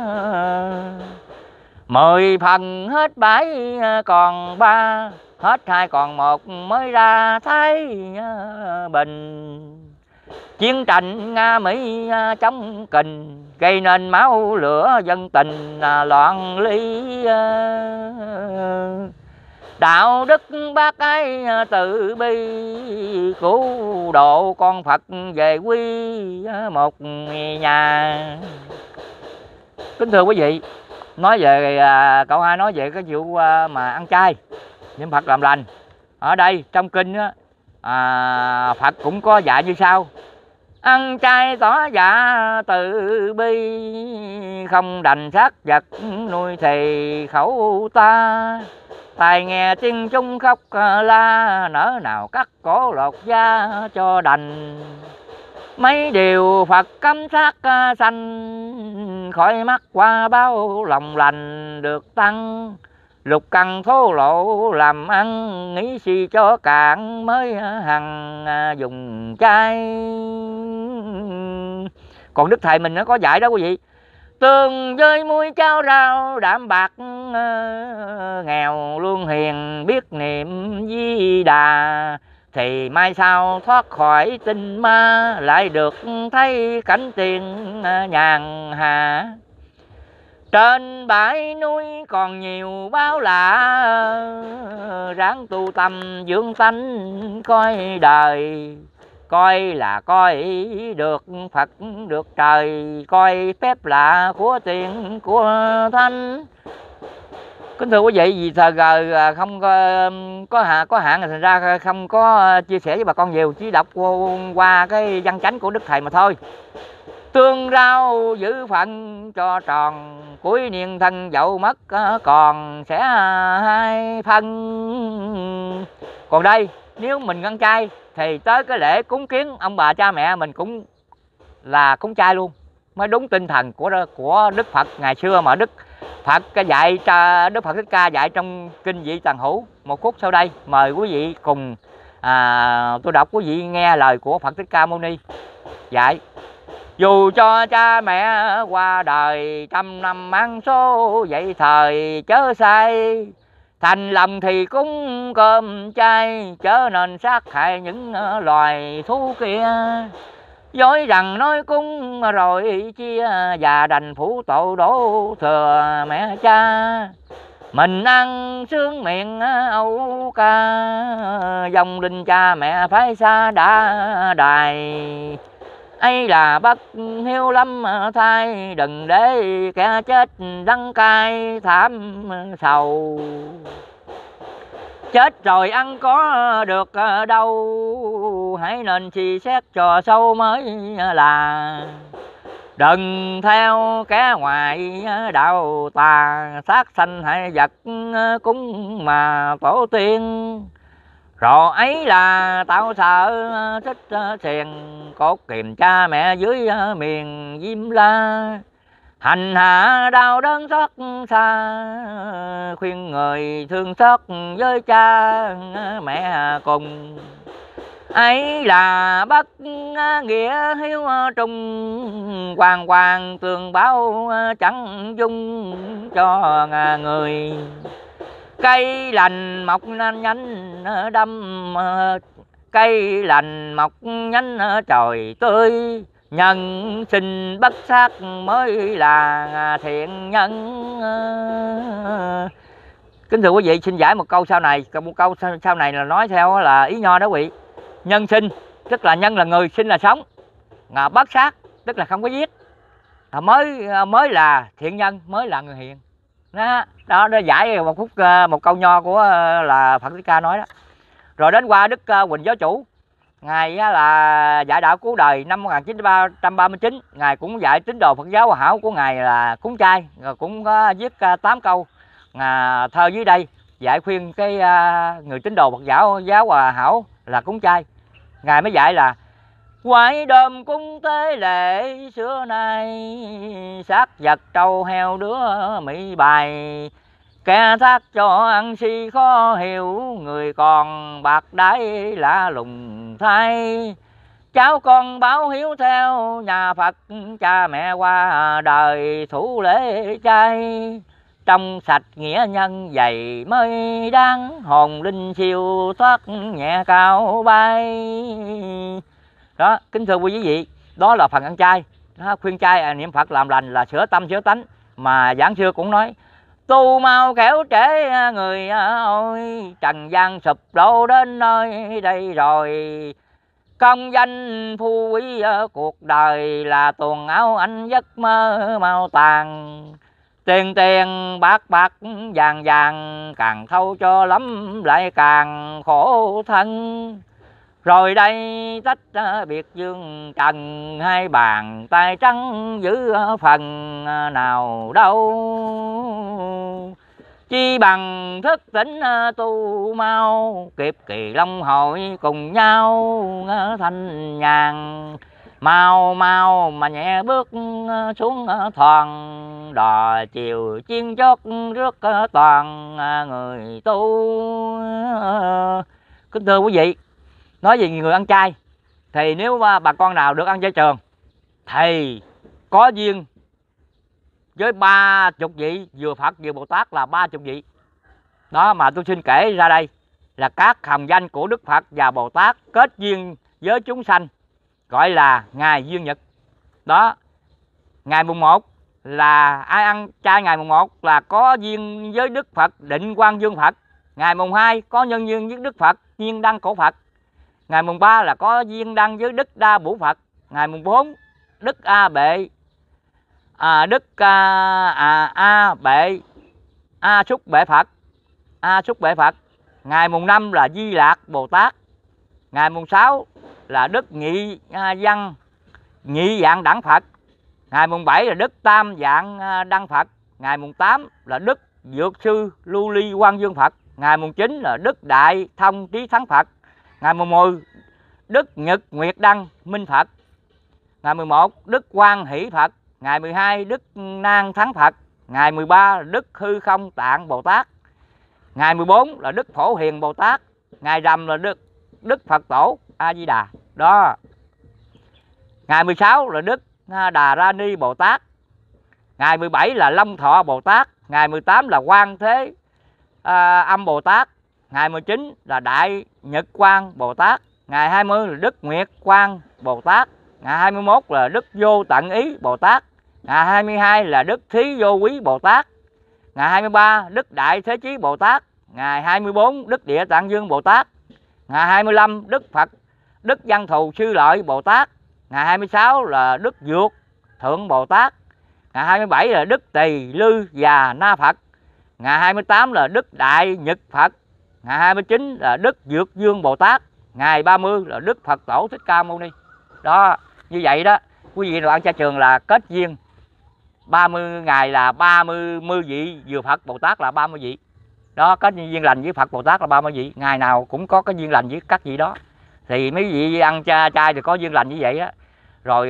Speaker 1: 10 phần hết 7 còn 3, hết 2 còn 1 mới ra Thái Bình. Chiến tranh Nga Mỹ chống kình, gây nên máu lửa dân tình loạn ly. đạo đức bác ái từ bi, cứu độ con Phật về quy một nhà. Kính thưa quý vị, nói về cậu hai nói về cái vụ mà ăn chay niệm Phật làm lành. Ở đây trong kinh á, Phật cũng có dạy như sau: ăn chay tỏ dạ từ bi, không đành sát vật nuôi thì khẩu ta. Tai nghe tiếng chung khóc la, nỡ nào cắt cổ lột da cho đành. Mấy điều Phật cấm sát sanh, khỏi mắt qua bao lòng lành được tăng. Lục căn thô lộ làm ăn, nghĩ gì cho cạn mới hằng dùng chay. Còn Đức Thầy mình nó có dạy đó quý vị: tương với muối cháo rau đạm bạc, nghèo lương hiền biết niệm Di Đà. Thì mai sau thoát khỏi tinh ma, lại được thấy cảnh tiền nhàn hạ. Trên bãi núi còn nhiều báo lạ, ráng tu tâm dưỡng tánh coi đời. Coi là coi được Phật được trời, coi phép lạ của tiền của thánh. Kính thưa quý vị, vì thời giờ không có hạn, thành ra không có chia sẻ với bà con nhiều, chỉ đọc qua cái văn chánh của Đức Thầy mà thôi. Tương rau giữ phận cho tròn, cuối niên thân dậu mất còn sẽ hai phân. Còn đây nếu mình ăn chay thì tới cái lễ cúng kiến ông bà cha mẹ mình cũng là cúng chay luôn, mới đúng tinh thần của Đức Phật ngày xưa mà Đức Phật dạy, Đức Phật Thích Ca dạy trong kinh Dị Tần Hữu. Một phút sau đây mời quý vị cùng tôi đọc quý vị nghe lời của Phật Thích Ca Mâu Ni dạy: dù cho cha mẹ qua đời 100 năm mang số, vậy thời chớ sai. Thành lòng thì cúng cơm chay, chớ nên sát hại những loài thú kia. Dối rằng nói cúng rồi chia, và đành phủ tội đổ thừa mẹ cha. Mình ăn sướng miệng Âu ca, dòng linh cha mẹ phải xa đã đài. ấy là bất hiếu lắm thay, đừng để kẻ chết đắng cay thảm sầu. Chết rồi ăn có được đâu, hãy nên suy xét cho sâu mới là. Đừng theo kẻ ngoài đạo tà, sát sanh hại vật cúng mà tổ tiên. Rồi ấy là tạo sợ thích xiền, cốt kìm cha mẹ dưới miền Diêm La. Hành hạ đau đớn xót xa, khuyên người thương xót với cha mẹ cùng. Ấy là bất nghĩa hiếu trung, hoàng hoàng tường báo chẳng dung cho người. Cây lành mọc nhánh đâm, cây lành mọc nhánh trời tươi. Nhân sinh bất sát mới là thiện nhân. Kính thưa quý vị, xin giải một câu sau này. Một câu sau này là nói theo là ý nho đó quý vị. Nhân sinh tức là nhân là người, sinh là sống, bất sát tức là không có giết, mới là thiện nhân, mới là người hiền. Đó giải một câu nho của là Phật Thích Ca nói đó. Rồi đến qua Đức Huỳnh Giáo Chủ, ngài là dạy đạo cứu đời năm 1939, ngài cũng dạy tín đồ Phật giáo Hòa Hảo của ngài là cúng chay, rồi cũng có viết 8 câu thơ dưới đây dạy khuyên cái người tín đồ Phật giáo Hòa Hảo là cúng chay. Ngài mới dạy là: quái đơm cúng tế lễ xưa nay, xác vật trâu heo đứa mỹ bài. Kẻ thác cho ăn si khó hiểu, người còn bạc đái lạ lùng thay. Cháu con báo hiếu theo nhà Phật, cha mẹ qua đời thủ lễ chay. Trong sạch nghĩa nhân vậy mới đáng, hồn linh siêu thoát nhẹ cao bay. Đó, kính thưa quý vị, đó là phần ăn chay. Đó, khuyên chay niệm Phật làm lành là sửa tâm sửa tánh. Mà giảng xưa cũng nói Tu mau khéo trễ người ơi, trần gian sụp đổ đến nơi đây rồi. Công danh phú quý cuộc đời là tuần áo anh giấc mơ mau tàn. Tiền tiền bạc bạc vàng vàng, càng thâu cho lắm lại càng khổ thân. Rồi đây tách biệt dương trần, hai bàn tay trắng giữ phần nào đâu. Chi bằng thức tỉnh tu mau, kịp kỳ long hội cùng nhau thanh nhàn. Mau mau mà nhẹ bước xuống thoàn, đò chiều chiên chót rước toàn người tu. Kính thưa quý vị, nói về người ăn chay thì nếu bà con nào được ăn chay trường thì có duyên với 30 vị, vừa Phật vừa Bồ Tát là 30 vị. Đó mà tôi xin kể ra đây là các hồng danh của Đức Phật và Bồ Tát kết duyên với chúng sanh, gọi là ngày duyên nhật. Đó, ngày mùng 1 là ai ăn chay ngày mùng 1 là có duyên với Đức Phật Định Quang Dương Phật. Ngày mùng 2 có nhân duyên với Đức Phật Nhiên Đăng Cổ Phật. Ngày mùng 3 là có duyên đăng với Đức Đa Bủ Phật. Ngày mùng 4 Đức A Bệ Xúc Bệ Phật. Ngày mùng 5 là Di Lạc Bồ Tát. Ngày mùng 6 là Đức Nhị Dạng Đẳng Phật. Ngày mùng 7 là Đức Tam Dạng Đăng Phật. Ngày mùng 8 là Đức Dược Sư Lưu Ly Quang Dương Phật. Ngày mùng 9 là Đức Đại Thông Trí Thắng Phật. Ngày mùng 10 Đức Nhật Nguyệt Đăng Minh Phật. Ngày 11 Đức Quang Hỷ Phật. Ngày 12 Đức Nan Thắng Phật. Ngày 13 là Đức Hư Không Tạng Bồ Tát. Ngày 14 là Đức Phổ Hiền Bồ Tát. Ngày rằm là Đức Phật Tổ A Di Đà. Đó. Ngày 16 là Đức Đà Ra Ni Bồ Tát. Ngày 17 là Long Thọ Bồ Tát. Ngày 18 là Quan Thế Âm Bồ Tát. Ngày 19 là Đại Nhật Quang Bồ Tát. Ngày 20 là Đức Nguyệt Quang Bồ Tát. Ngày 21 là Đức Vô Tận Ý Bồ Tát. Ngày 22 là Đức Thí Vô Quý Bồ Tát. Ngày 23 Đức Đại Thế Chí Bồ Tát. Ngày 24 Đức Địa Tạng Dương Bồ Tát. Ngày 25 Đức Phật Đức Văn Thù Sư Lợi Bồ Tát. Ngày 26 là Đức Dược Thượng Bồ Tát. Ngày 27 là Đức Tỳ Lư Già Na Phật. Ngày 28 là Đức Đại Nhật Phật. Ngày 29 là Đức Dược Dương Bồ Tát. Ngày 30 là Đức Phật Tổ Thích Ca Mâu Ni. Đó, như vậy đó, quý vị nào ăn chay trường là kết duyên 30 ngày là 30 vị, vừa Phật Bồ Tát là 30 vị. Đó, có duyên lành với Phật Bồ Tát là 30 vị. Ngày nào cũng có cái duyên lành với các vị đó. Thì mấy vị ăn chay thì có duyên lành như vậy á. Rồi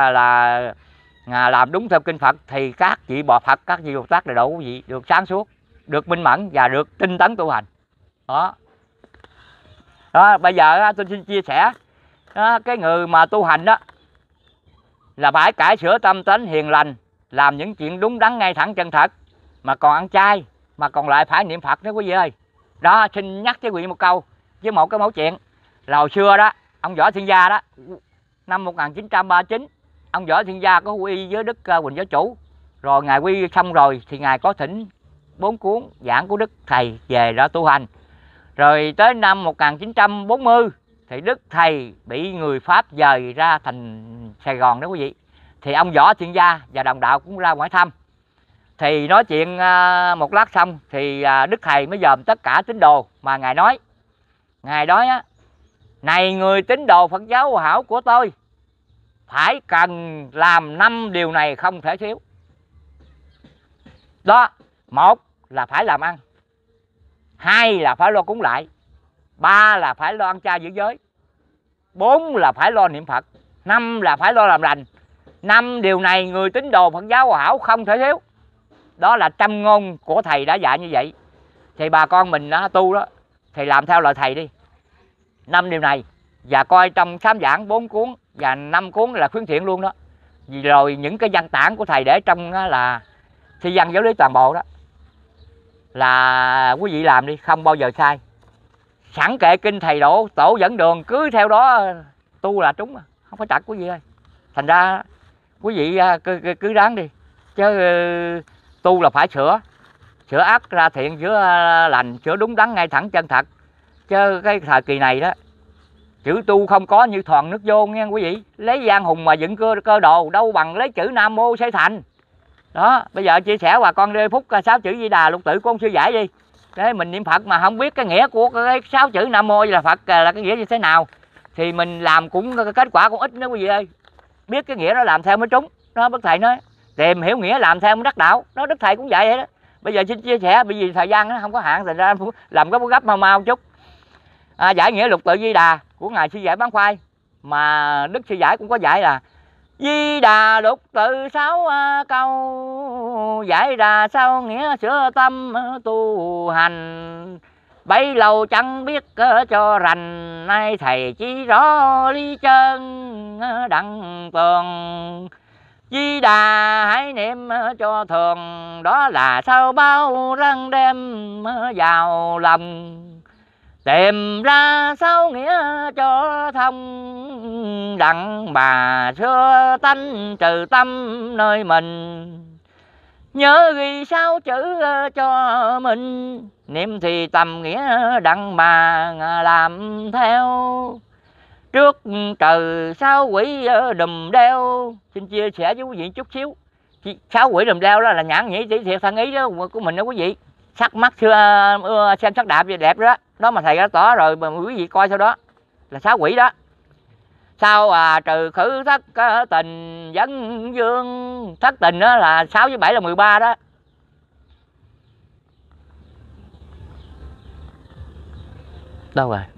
Speaker 1: làm đúng theo kinh Phật thì các vị Bồ Phật, các vị Bồ Tát đầy đủ quý vị được sáng suốt, được minh mẫn và được tinh tấn tu hành. Đó. Đó, bây giờ tôi xin chia sẻ cái người mà tu hành đó là phải cải sửa tâm tánh hiền lành, làm những chuyện đúng đắn ngay thẳng chân thật, mà còn ăn chay mà còn lại phải niệm Phật đó quý vị ơi. Đó, xin nhắc với quý vị một câu với một cái mẫu chuyện là hồi xưa đó, ông Võ Thiên Gia đó, năm 1939 ông Võ Thiên Gia có quy với Đức Huỳnh Giáo Chủ. Rồi ngài quy xong rồi thì ngài có thỉnh 4 cuốn giảng của Đức Thầy về đó tu hành. Rồi tới năm 1940 thì Đức Thầy bị người Pháp dời ra thành Sài Gòn đó quý vị. Thì ông Võ Thiên Gia và đồng đạo cũng ra ngoài thăm. Thì nói chuyện một lát xong thì Đức Thầy mới dòm tất cả tín đồ mà ngài nói. Ngài nói á: này người tín đồ Phật giáo Hòa Hảo của tôi, phải cần làm 5 điều này không thể thiếu. Đó, 1 là phải làm ăn, 2 là phải lo cúng lại, 3 là phải lo ăn chay giữ giới, 4 là phải lo niệm Phật, 5 là phải lo làm lành. 5 điều này người tín đồ Phật giáo Hòa Hảo không thể thiếu. Đó là châm ngôn của thầy đã dạy như vậy. Thì bà con mình tu đó thì làm theo lời thầy đi. 5 điều này và coi trong sám giảng 4 cuốn và 5 cuốn là khuyến thiện luôn đó. Rồi những cái văn tản của thầy để trong là thi văn giáo lý toàn bộ đó, là quý vị làm đi, không bao giờ sai. Sẵn kệ kinh thầy tổ dẫn đường, cứ theo đó tu là trúng, không phải trật quý vị ơi. Thành ra quý vị cứ ráng đi, chứ tu là phải sửa. sửa ác ra thiện, sửa lành, sửa đúng đắn ngay thẳng chân thật. Chứ cái thời kỳ này đó, chữ tu không có như thoàn nước vô nghe quý vị. Lấy gian hùng mà dựng cơ đồ đâu bằng lấy chữ Nam Mô xây thành. Đó, bây giờ chia sẻ bà con Phúc 6 chữ Di Đà Lục Tự của ông sư giải đi. Để mình niệm Phật mà không biết cái nghĩa của cái 6 chữ Nam Mô là Phật là cái nghĩa như thế nào thì mình làm cũng kết quả cũng ít nữa quý vị ơi. Biết cái nghĩa đó làm theo mới trúng. Đó, bác thầy nói tìm hiểu nghĩa làm theo mới đắc đạo. Đó, đức thầy cũng vậy đó. Bây giờ xin chia sẻ, bởi vì thời gian nó không có hạn, thành ra làm cái gấp mau chút. Giải nghĩa Lục Tự Di Đà của ngài sư giải Bán Khoai, mà đức sư giải cũng có dạy là Di Đà Lục Tự 6 câu, giải ra sao nghĩa sửa tâm tu hành. Bấy lâu chẳng biết cho rành, nay thầy chỉ rõ lý chân đặng tường. Di Đà hãy niệm cho thường, đó là sao bao răng đem vào lòng. Tìm ra sao nghĩa cho thông, đặng bà xưa tánh trừ tâm nơi mình. Nhớ ghi 6 chữ cho mình, niệm thì tầm nghĩa đặng mà làm theo. Trước trừ 6 quỷ đùm đeo. Xin chia sẻ với quý vị chút xíu. 6 quỷ đùm đeo đó là nhãn nhĩ tỷ thiệt thân ý đó của mình đó quý vị. Sắc mắt xưa xem sắc đẹp đẹp đó. Đó mà thầy đã tỏ rồi mà quý vị coi sau đó là 6 quỷ đó. Sao trừ khử thất tình vấn dương. Thất tình đó là 6 với 7 là 13 đó. Đâu rồi?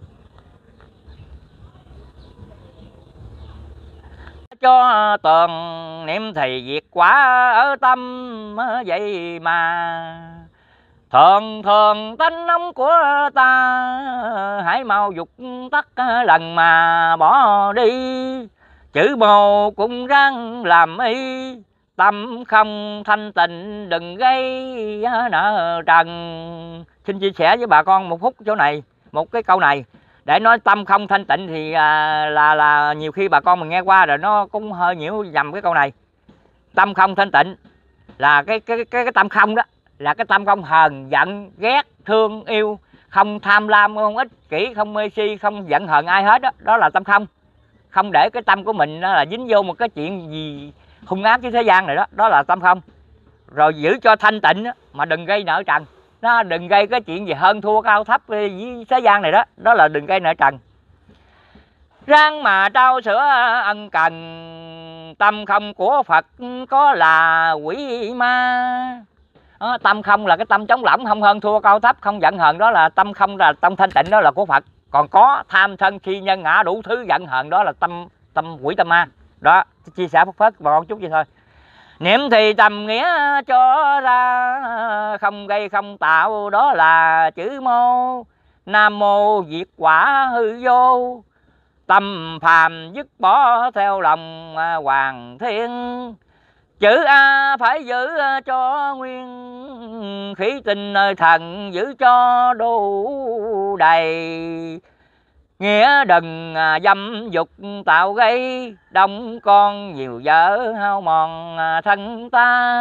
Speaker 1: Cho toàn niệm thì diệt quả ở tâm vậy mà. Thường thường tánh nóng của ta, hãy mau dục tắt lần mà bỏ đi. Chữ mồ cũng ráng làm y, tâm không thanh tịnh đừng gây nợ trần. Xin chia sẻ với bà con một phút chỗ này, một cái câu này. Để nói tâm không thanh tịnh thì là nhiều khi bà con mình nghe qua rồi nó cũng hơi nhiễu nhầm cái câu này. Tâm không thanh tịnh là cái tâm không đó, là cái tâm không hờn giận ghét thương yêu, không tham lam, không ích kỷ, không mê si, không giận hờn ai hết đó. Đó là tâm không. Không để cái tâm của mình là dính vô một cái chuyện gì hung ác với thế gian này đó. Đó là tâm không. Rồi giữ cho thanh tịnh đó, mà đừng gây nợ trần. Nó đừng gây cái chuyện gì hơn thua cao thấp với thế gian này đó. Đó là đừng gây nợ trần. Ráng mà trao sữa ân cần, tâm không của Phật có là quỷ ma. Đó, tâm không là cái tâm trống lỏng, không hơn thua cao thấp, không giận hờn, đó là tâm không, là tâm thanh tịnh, đó là của Phật. Còn có tham sân si nhân ngã đủ thứ giận hờn, đó là tâm quỷ tâm ma. Đó, chia sẻ phúc phất bà con chút vậy thôi. Niệm thì tầm nghĩa cho ra, không gây không tạo, đó là chữ mô. Nam mô diệt quả hư vô, tâm phàm dứt bỏ theo lòng hoàng thiên. Chữ A phải giữ cho nguyên, khí tinh nơi thần giữ cho đủ đầy. Nghĩa đừng dâm dục tạo gây, đông con nhiều vợ hao mòn thân ta.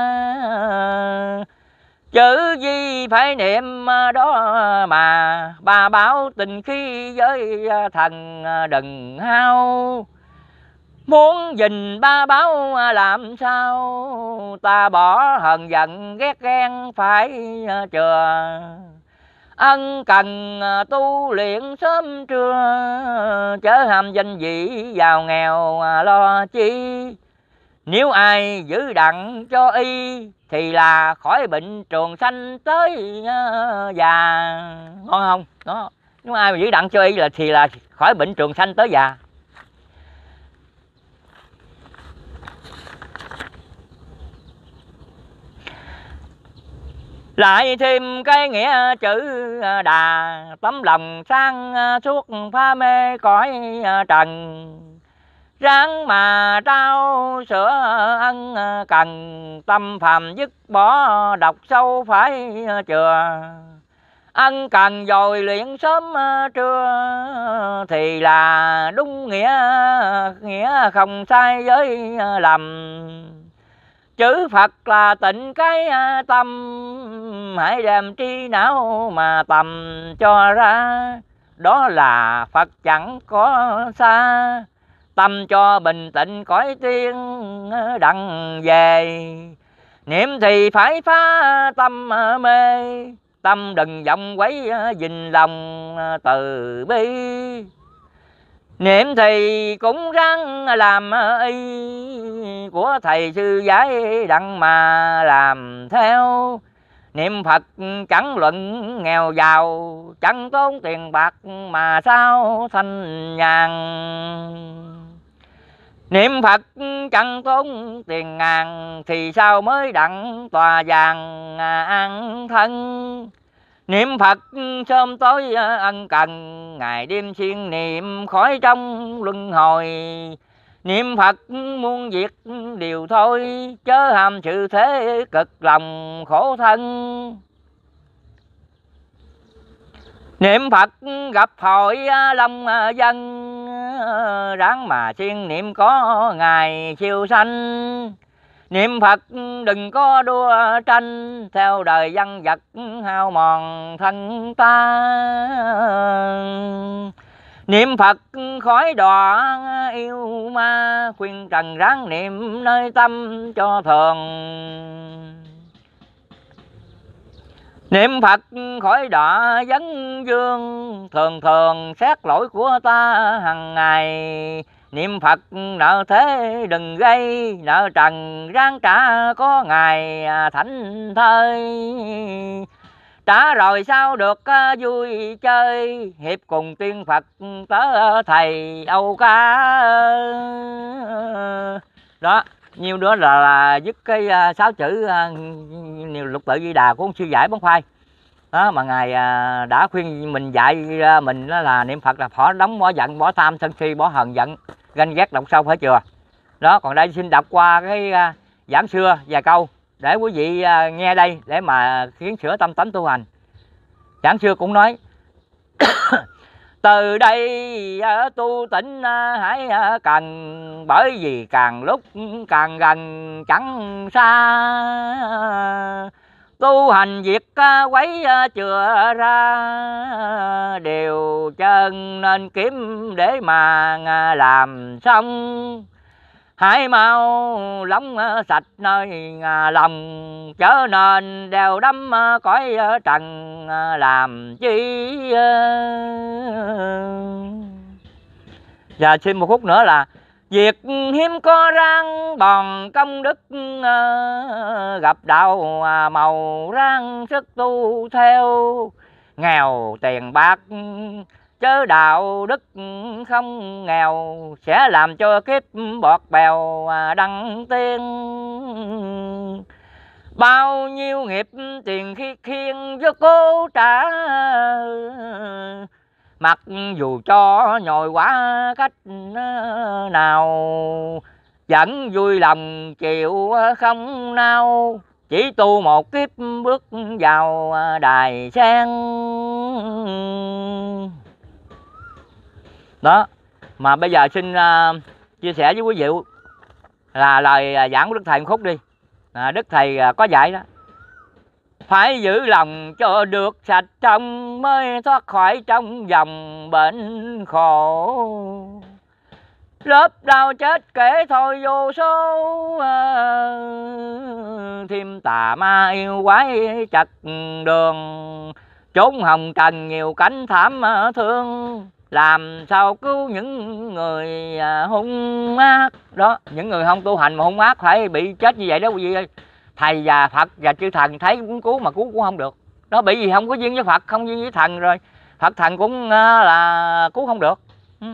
Speaker 1: Chữ gì phải niệm đó mà, bà bảo tình khi với thần đừng hao. Muốn gìn ba báo làm sao, ta bỏ hờn giận ghét ghen phải chừa. Ân cần tu luyện sớm trưa, chớ ham danh vị giàu nghèo lo chi. Nếu ai giữ đặng cho y, thì là khỏi bệnh trường sanh tới già. Ngon không? Đó. Nếu ai mà giữ đặng cho y thì là khỏi bệnh trường sanh tới già. Lại thêm cái nghĩa chữ Đà, tấm lòng sang suốt phá mê cõi trần. Ráng mà trao sữa ân cần, tâm phàm dứt bỏ độc sâu phải chừa. Ân cần rồi luyện sớm trưa, thì là đúng nghĩa không sai với lầm. Chữ Phật là tịnh cái tâm, hãy đem trí não mà tầm cho ra. Đó là Phật chẳng có xa, tâm cho bình tịnh cõi tiên đặng về. Niệm thì phải phá tâm mê, tâm đừng vọng quấy gìn lòng từ bi. Niệm thì cũng ráng làm y của thầy sư giải đặng mà làm theo. Niệm Phật chẳng luận nghèo giàu, chẳng tốn tiền bạc mà sao thanh nhàn. Niệm Phật chẳng tốn tiền ngàn, thì sao mới đặng tòa vàng an thân. Niệm Phật sớm tối ân cần, ngày đêm siêng niệm khỏi trong luân hồi. Niệm Phật muôn việc điều thôi, chớ ham sự thế cực lòng khổ thân. Niệm Phật gặp hội long dân, ráng mà siêng niệm có ngày siêu sanh. Niệm Phật đừng có đua tranh, theo đời văn vật hao mòn thân ta. Niệm Phật khỏi đọa yêu ma, khuyên trần ráng niệm nơi tâm cho thường. Niệm Phật khỏi đọa vấn vương, thường thường xét lỗi của ta hằng ngày. Niệm Phật nợ thế đừng gây, nợ trần ráng trả có ngày thảnh thơi. Trả rồi sao được vui chơi, hiệp cùng tiên Phật tớ thầy Âu Ca. Đó, nhiêu nữa là dứt cái 6 chữ Lục Tự Di Đà của ông sư giải Bón Khoai. Đó, mà ngài đã khuyên mình, dạy mình đó là niệm Phật là bỏ đóng, bỏ giận, bỏ tham sân si, bỏ hờn giận, ganh ghét độc sâu, phải chưa? Đó, còn đây xin đọc qua cái giảng xưa vài câu để quý vị nghe đây, để mà khiến sửa tâm tánh tu hành. Giảng xưa cũng nói từ đây tu tịnh hãy cần, bởi vì càng lúc càng gần chẳng xa. Tu hành việc quấy chừa ra, đều chân nên kiếm để mà làm xong. Hãy mau lóng sạch nơi lòng, chớ nên đeo đắm cõi trần làm chi. Và xin một phút nữa là việc hiếm có ráng bòn công đức, gặp đạo màu ráng sức tu theo. Nghèo tiền bạc chớ đạo đức không nghèo, sẽ làm cho kiếp bọt bèo đăng tiên. Bao nhiêu nghiệp tiền khiên vô cố trả, mặc dù cho nhồi quả cách nào. Vẫn vui lòng chịu không nao, chỉ tu một kiếp bước vào đài sen. Đó, mà bây giờ xin chia sẻ với quý vị là lời giảng của Đức Thầy một khúc đi. Đức Thầy có dạy đó: phải giữ lòng cho được sạch trong, mới thoát khỏi trong vòng bệnh khổ. Lớp đau chết kể thôi vô số, thêm tà ma yêu quái chặt đường. Chốn hồng trần nhiều cảnh thảm thương, làm sao cứu những người hung ác. Đó, những người không tu hành mà hung ác phải bị chết như vậy đó quý vị ơi. Thầy và Phật và chư thần thấy cũng cứu mà cứu cũng không được. Đó, bởi vì không có duyên với Phật, không duyên với thần, rồi Phật thần cũng là cứu không được.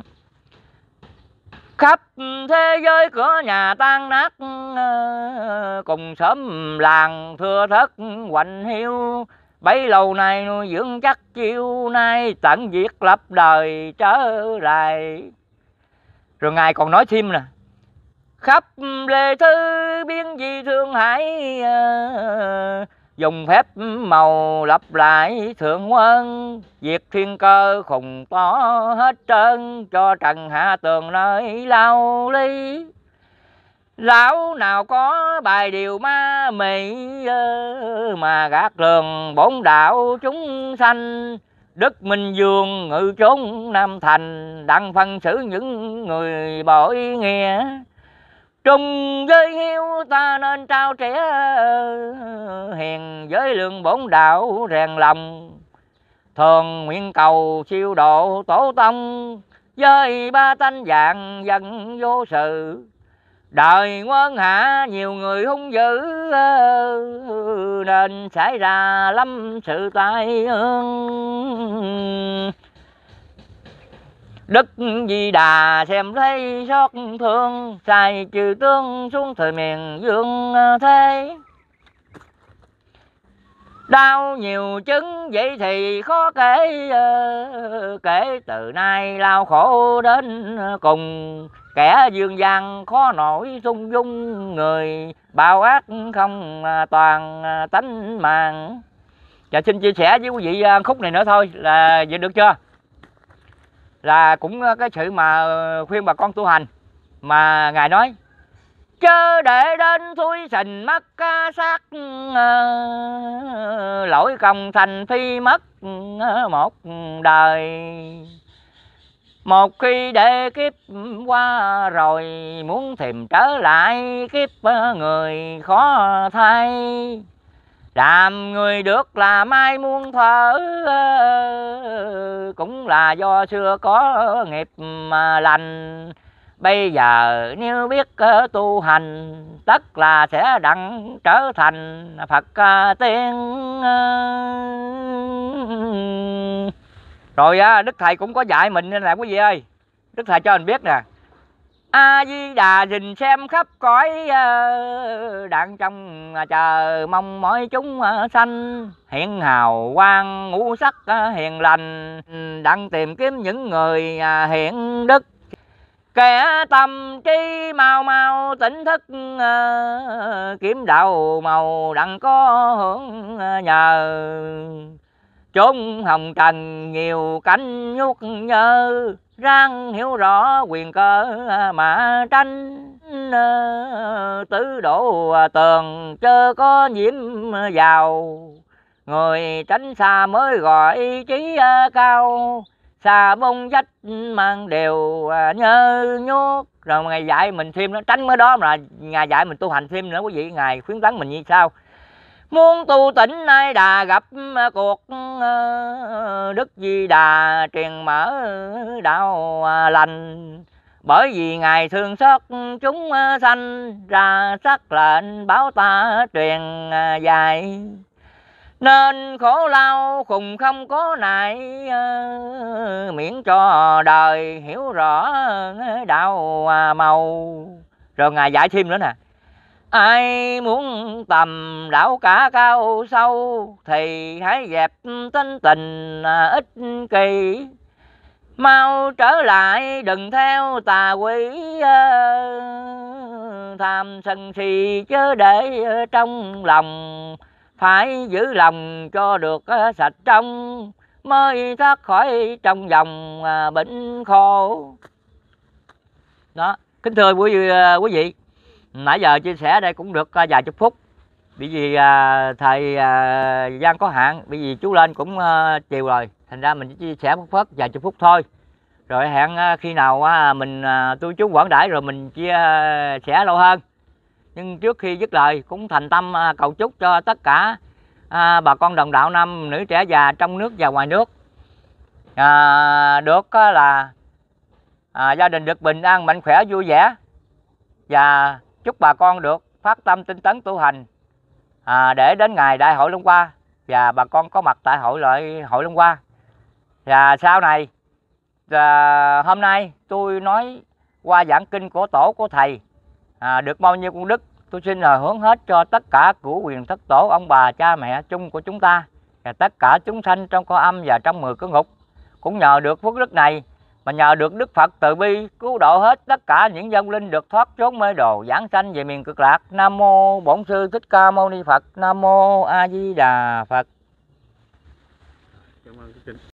Speaker 1: Khắp thế giới cửa nhà tan nát, cùng xóm làng thưa thớt hoành hiu. Bấy lâu nay nuôi dưỡng chắc chiêu, nay tận diệt lập đời trở lại. Rồi ngài còn nói thêm nè: khắp lê thư biến di thương hải, dùng phép màu lặp lại thượng quân. Việc thiên cơ khùng to hết trơn, cho trần hạ tường nơi lao ly. Lão nào có bài điều ma mị, mà gạt lường bổn đạo chúng sanh. Đức Minh Vương ngự chốn Nam Thành, đặng phân xử những người bội nghĩa. Trung với hiếu ta nên trao trẻ, hiền với lương bổn đạo rèn lòng. Thường nguyện cầu siêu độ tổ tông, với ba tánh dạng dân vô sự. Đời quân hạ nhiều người hung dữ, nên xảy ra lắm sự tai ương. Đức Di Đà xem thấy xót thương, sai trừ tướng xuống thời miền dương thế. Đau nhiều chứng vậy thì khó kể, kể từ nay lao khổ đến cùng. Kẻ dương gian khó nổi sung dung, người bạo ác không toàn tánh mạng. Và xin chia sẻ với quý vị khúc này nữa thôi là vậy được chưa? Là cũng cái sự mà khuyên bà con tu hành, mà Ngài nói chớ để đến thúi sình mất xác, lỗi công thành phi mất một đời. Một khi để kiếp qua rồi, muốn tìm trở lại kiếp người khó thay. Làm người được là mai muôn thở, cũng là do xưa có nghiệp mà lành. Bây giờ nếu biết tu hành, tất là sẽ đặng trở thành Phật tiên. Rồi Đức Thầy cũng có dạy mình nè quý vị ơi. Đức Thầy cho mình biết nè: A Di Đà nhìn xem khắp cõi, đang trong chờ mong mỏi chúng sanh. Hiện hào quang ngũ sắc hiền lành, đang tìm kiếm những người hiện đức. Kẻ tâm trí mau mau tỉnh thức, kiếm đạo màu đặng có hưởng nhờ. Chốn hồng trần nhiều cảnh nhút nhơ, ráng hiểu rõ quyền cơ mà tranh. Tứ độ tường chớ có nhiễm vào, người tránh xa mới gọi trí cao. Xa bông dách mang đều nhớ nhốt. Rồi Ngài dạy mình thêm nó tránh mới đó, mà Ngài dạy mình tu hành thêm nữa quý vị. Ngài khuyến tấn mình như sao: muốn tu tỉnh nay đà gặp cuộc, Đức Di Đà truyền mở đạo lành. Bởi vì Ngài thương xót chúng sanh, ra sắc lệnh báo ta truyền dạy. Nên khổ lao khùng không có nại, miễn cho đời hiểu rõ đạo màu. Rồi Ngài dạy thêm nữa nè: ai muốn tầm đạo cả cao sâu, thì hãy dẹp tính tình ích kỷ. Mau trở lại đừng theo tà quỷ, tham sân si chớ để trong lòng. Phải giữ lòng cho được sạch trong, mới thoát khỏi trong vòng bệnh khổ. Đó, kính thưa quý vị, nãy giờ chia sẻ đây cũng được vài chục phút. Bởi vì thời gian có hạn, bởi vì chú lên cũng chiều rồi, thành ra mình chỉ chia sẻ phút vài chục phút thôi. Rồi hẹn khi nào mình tôi chú quảng đãi rồi mình chia sẻ lâu hơn. Nhưng trước khi dứt lời cũng thành tâm cầu chúc cho tất cả bà con đồng đạo nam nữ trẻ già trong nước và ngoài nước được là gia đình được bình an mạnh khỏe vui vẻ, và chúc bà con được phát tâm tinh tấn tu hành để đến ngày Đại hội Long Hoa và bà con có mặt tại hội Long Hoa. Và sau này hôm nay tôi nói qua giảng kinh của tổ của thầy được bao nhiêu công đức, tôi xin hướng hết cho tất cả của quyền thất tổ, ông bà cha mẹ chung của chúng ta, và tất cả chúng sanh trong cõi âm và trong 10 cửa ngục. Cũng nhờ được phước đức này mà nhờ được Đức Phật từ bi cứu độ hết tất cả những vong linh được thoát trốn mê đồ, giảng sanh về miền cực lạc. Nam mô Bổn Sư Thích Ca Mâu Ni Phật. Nam mô A Di Đà Phật.
Speaker 2: Cảm ơn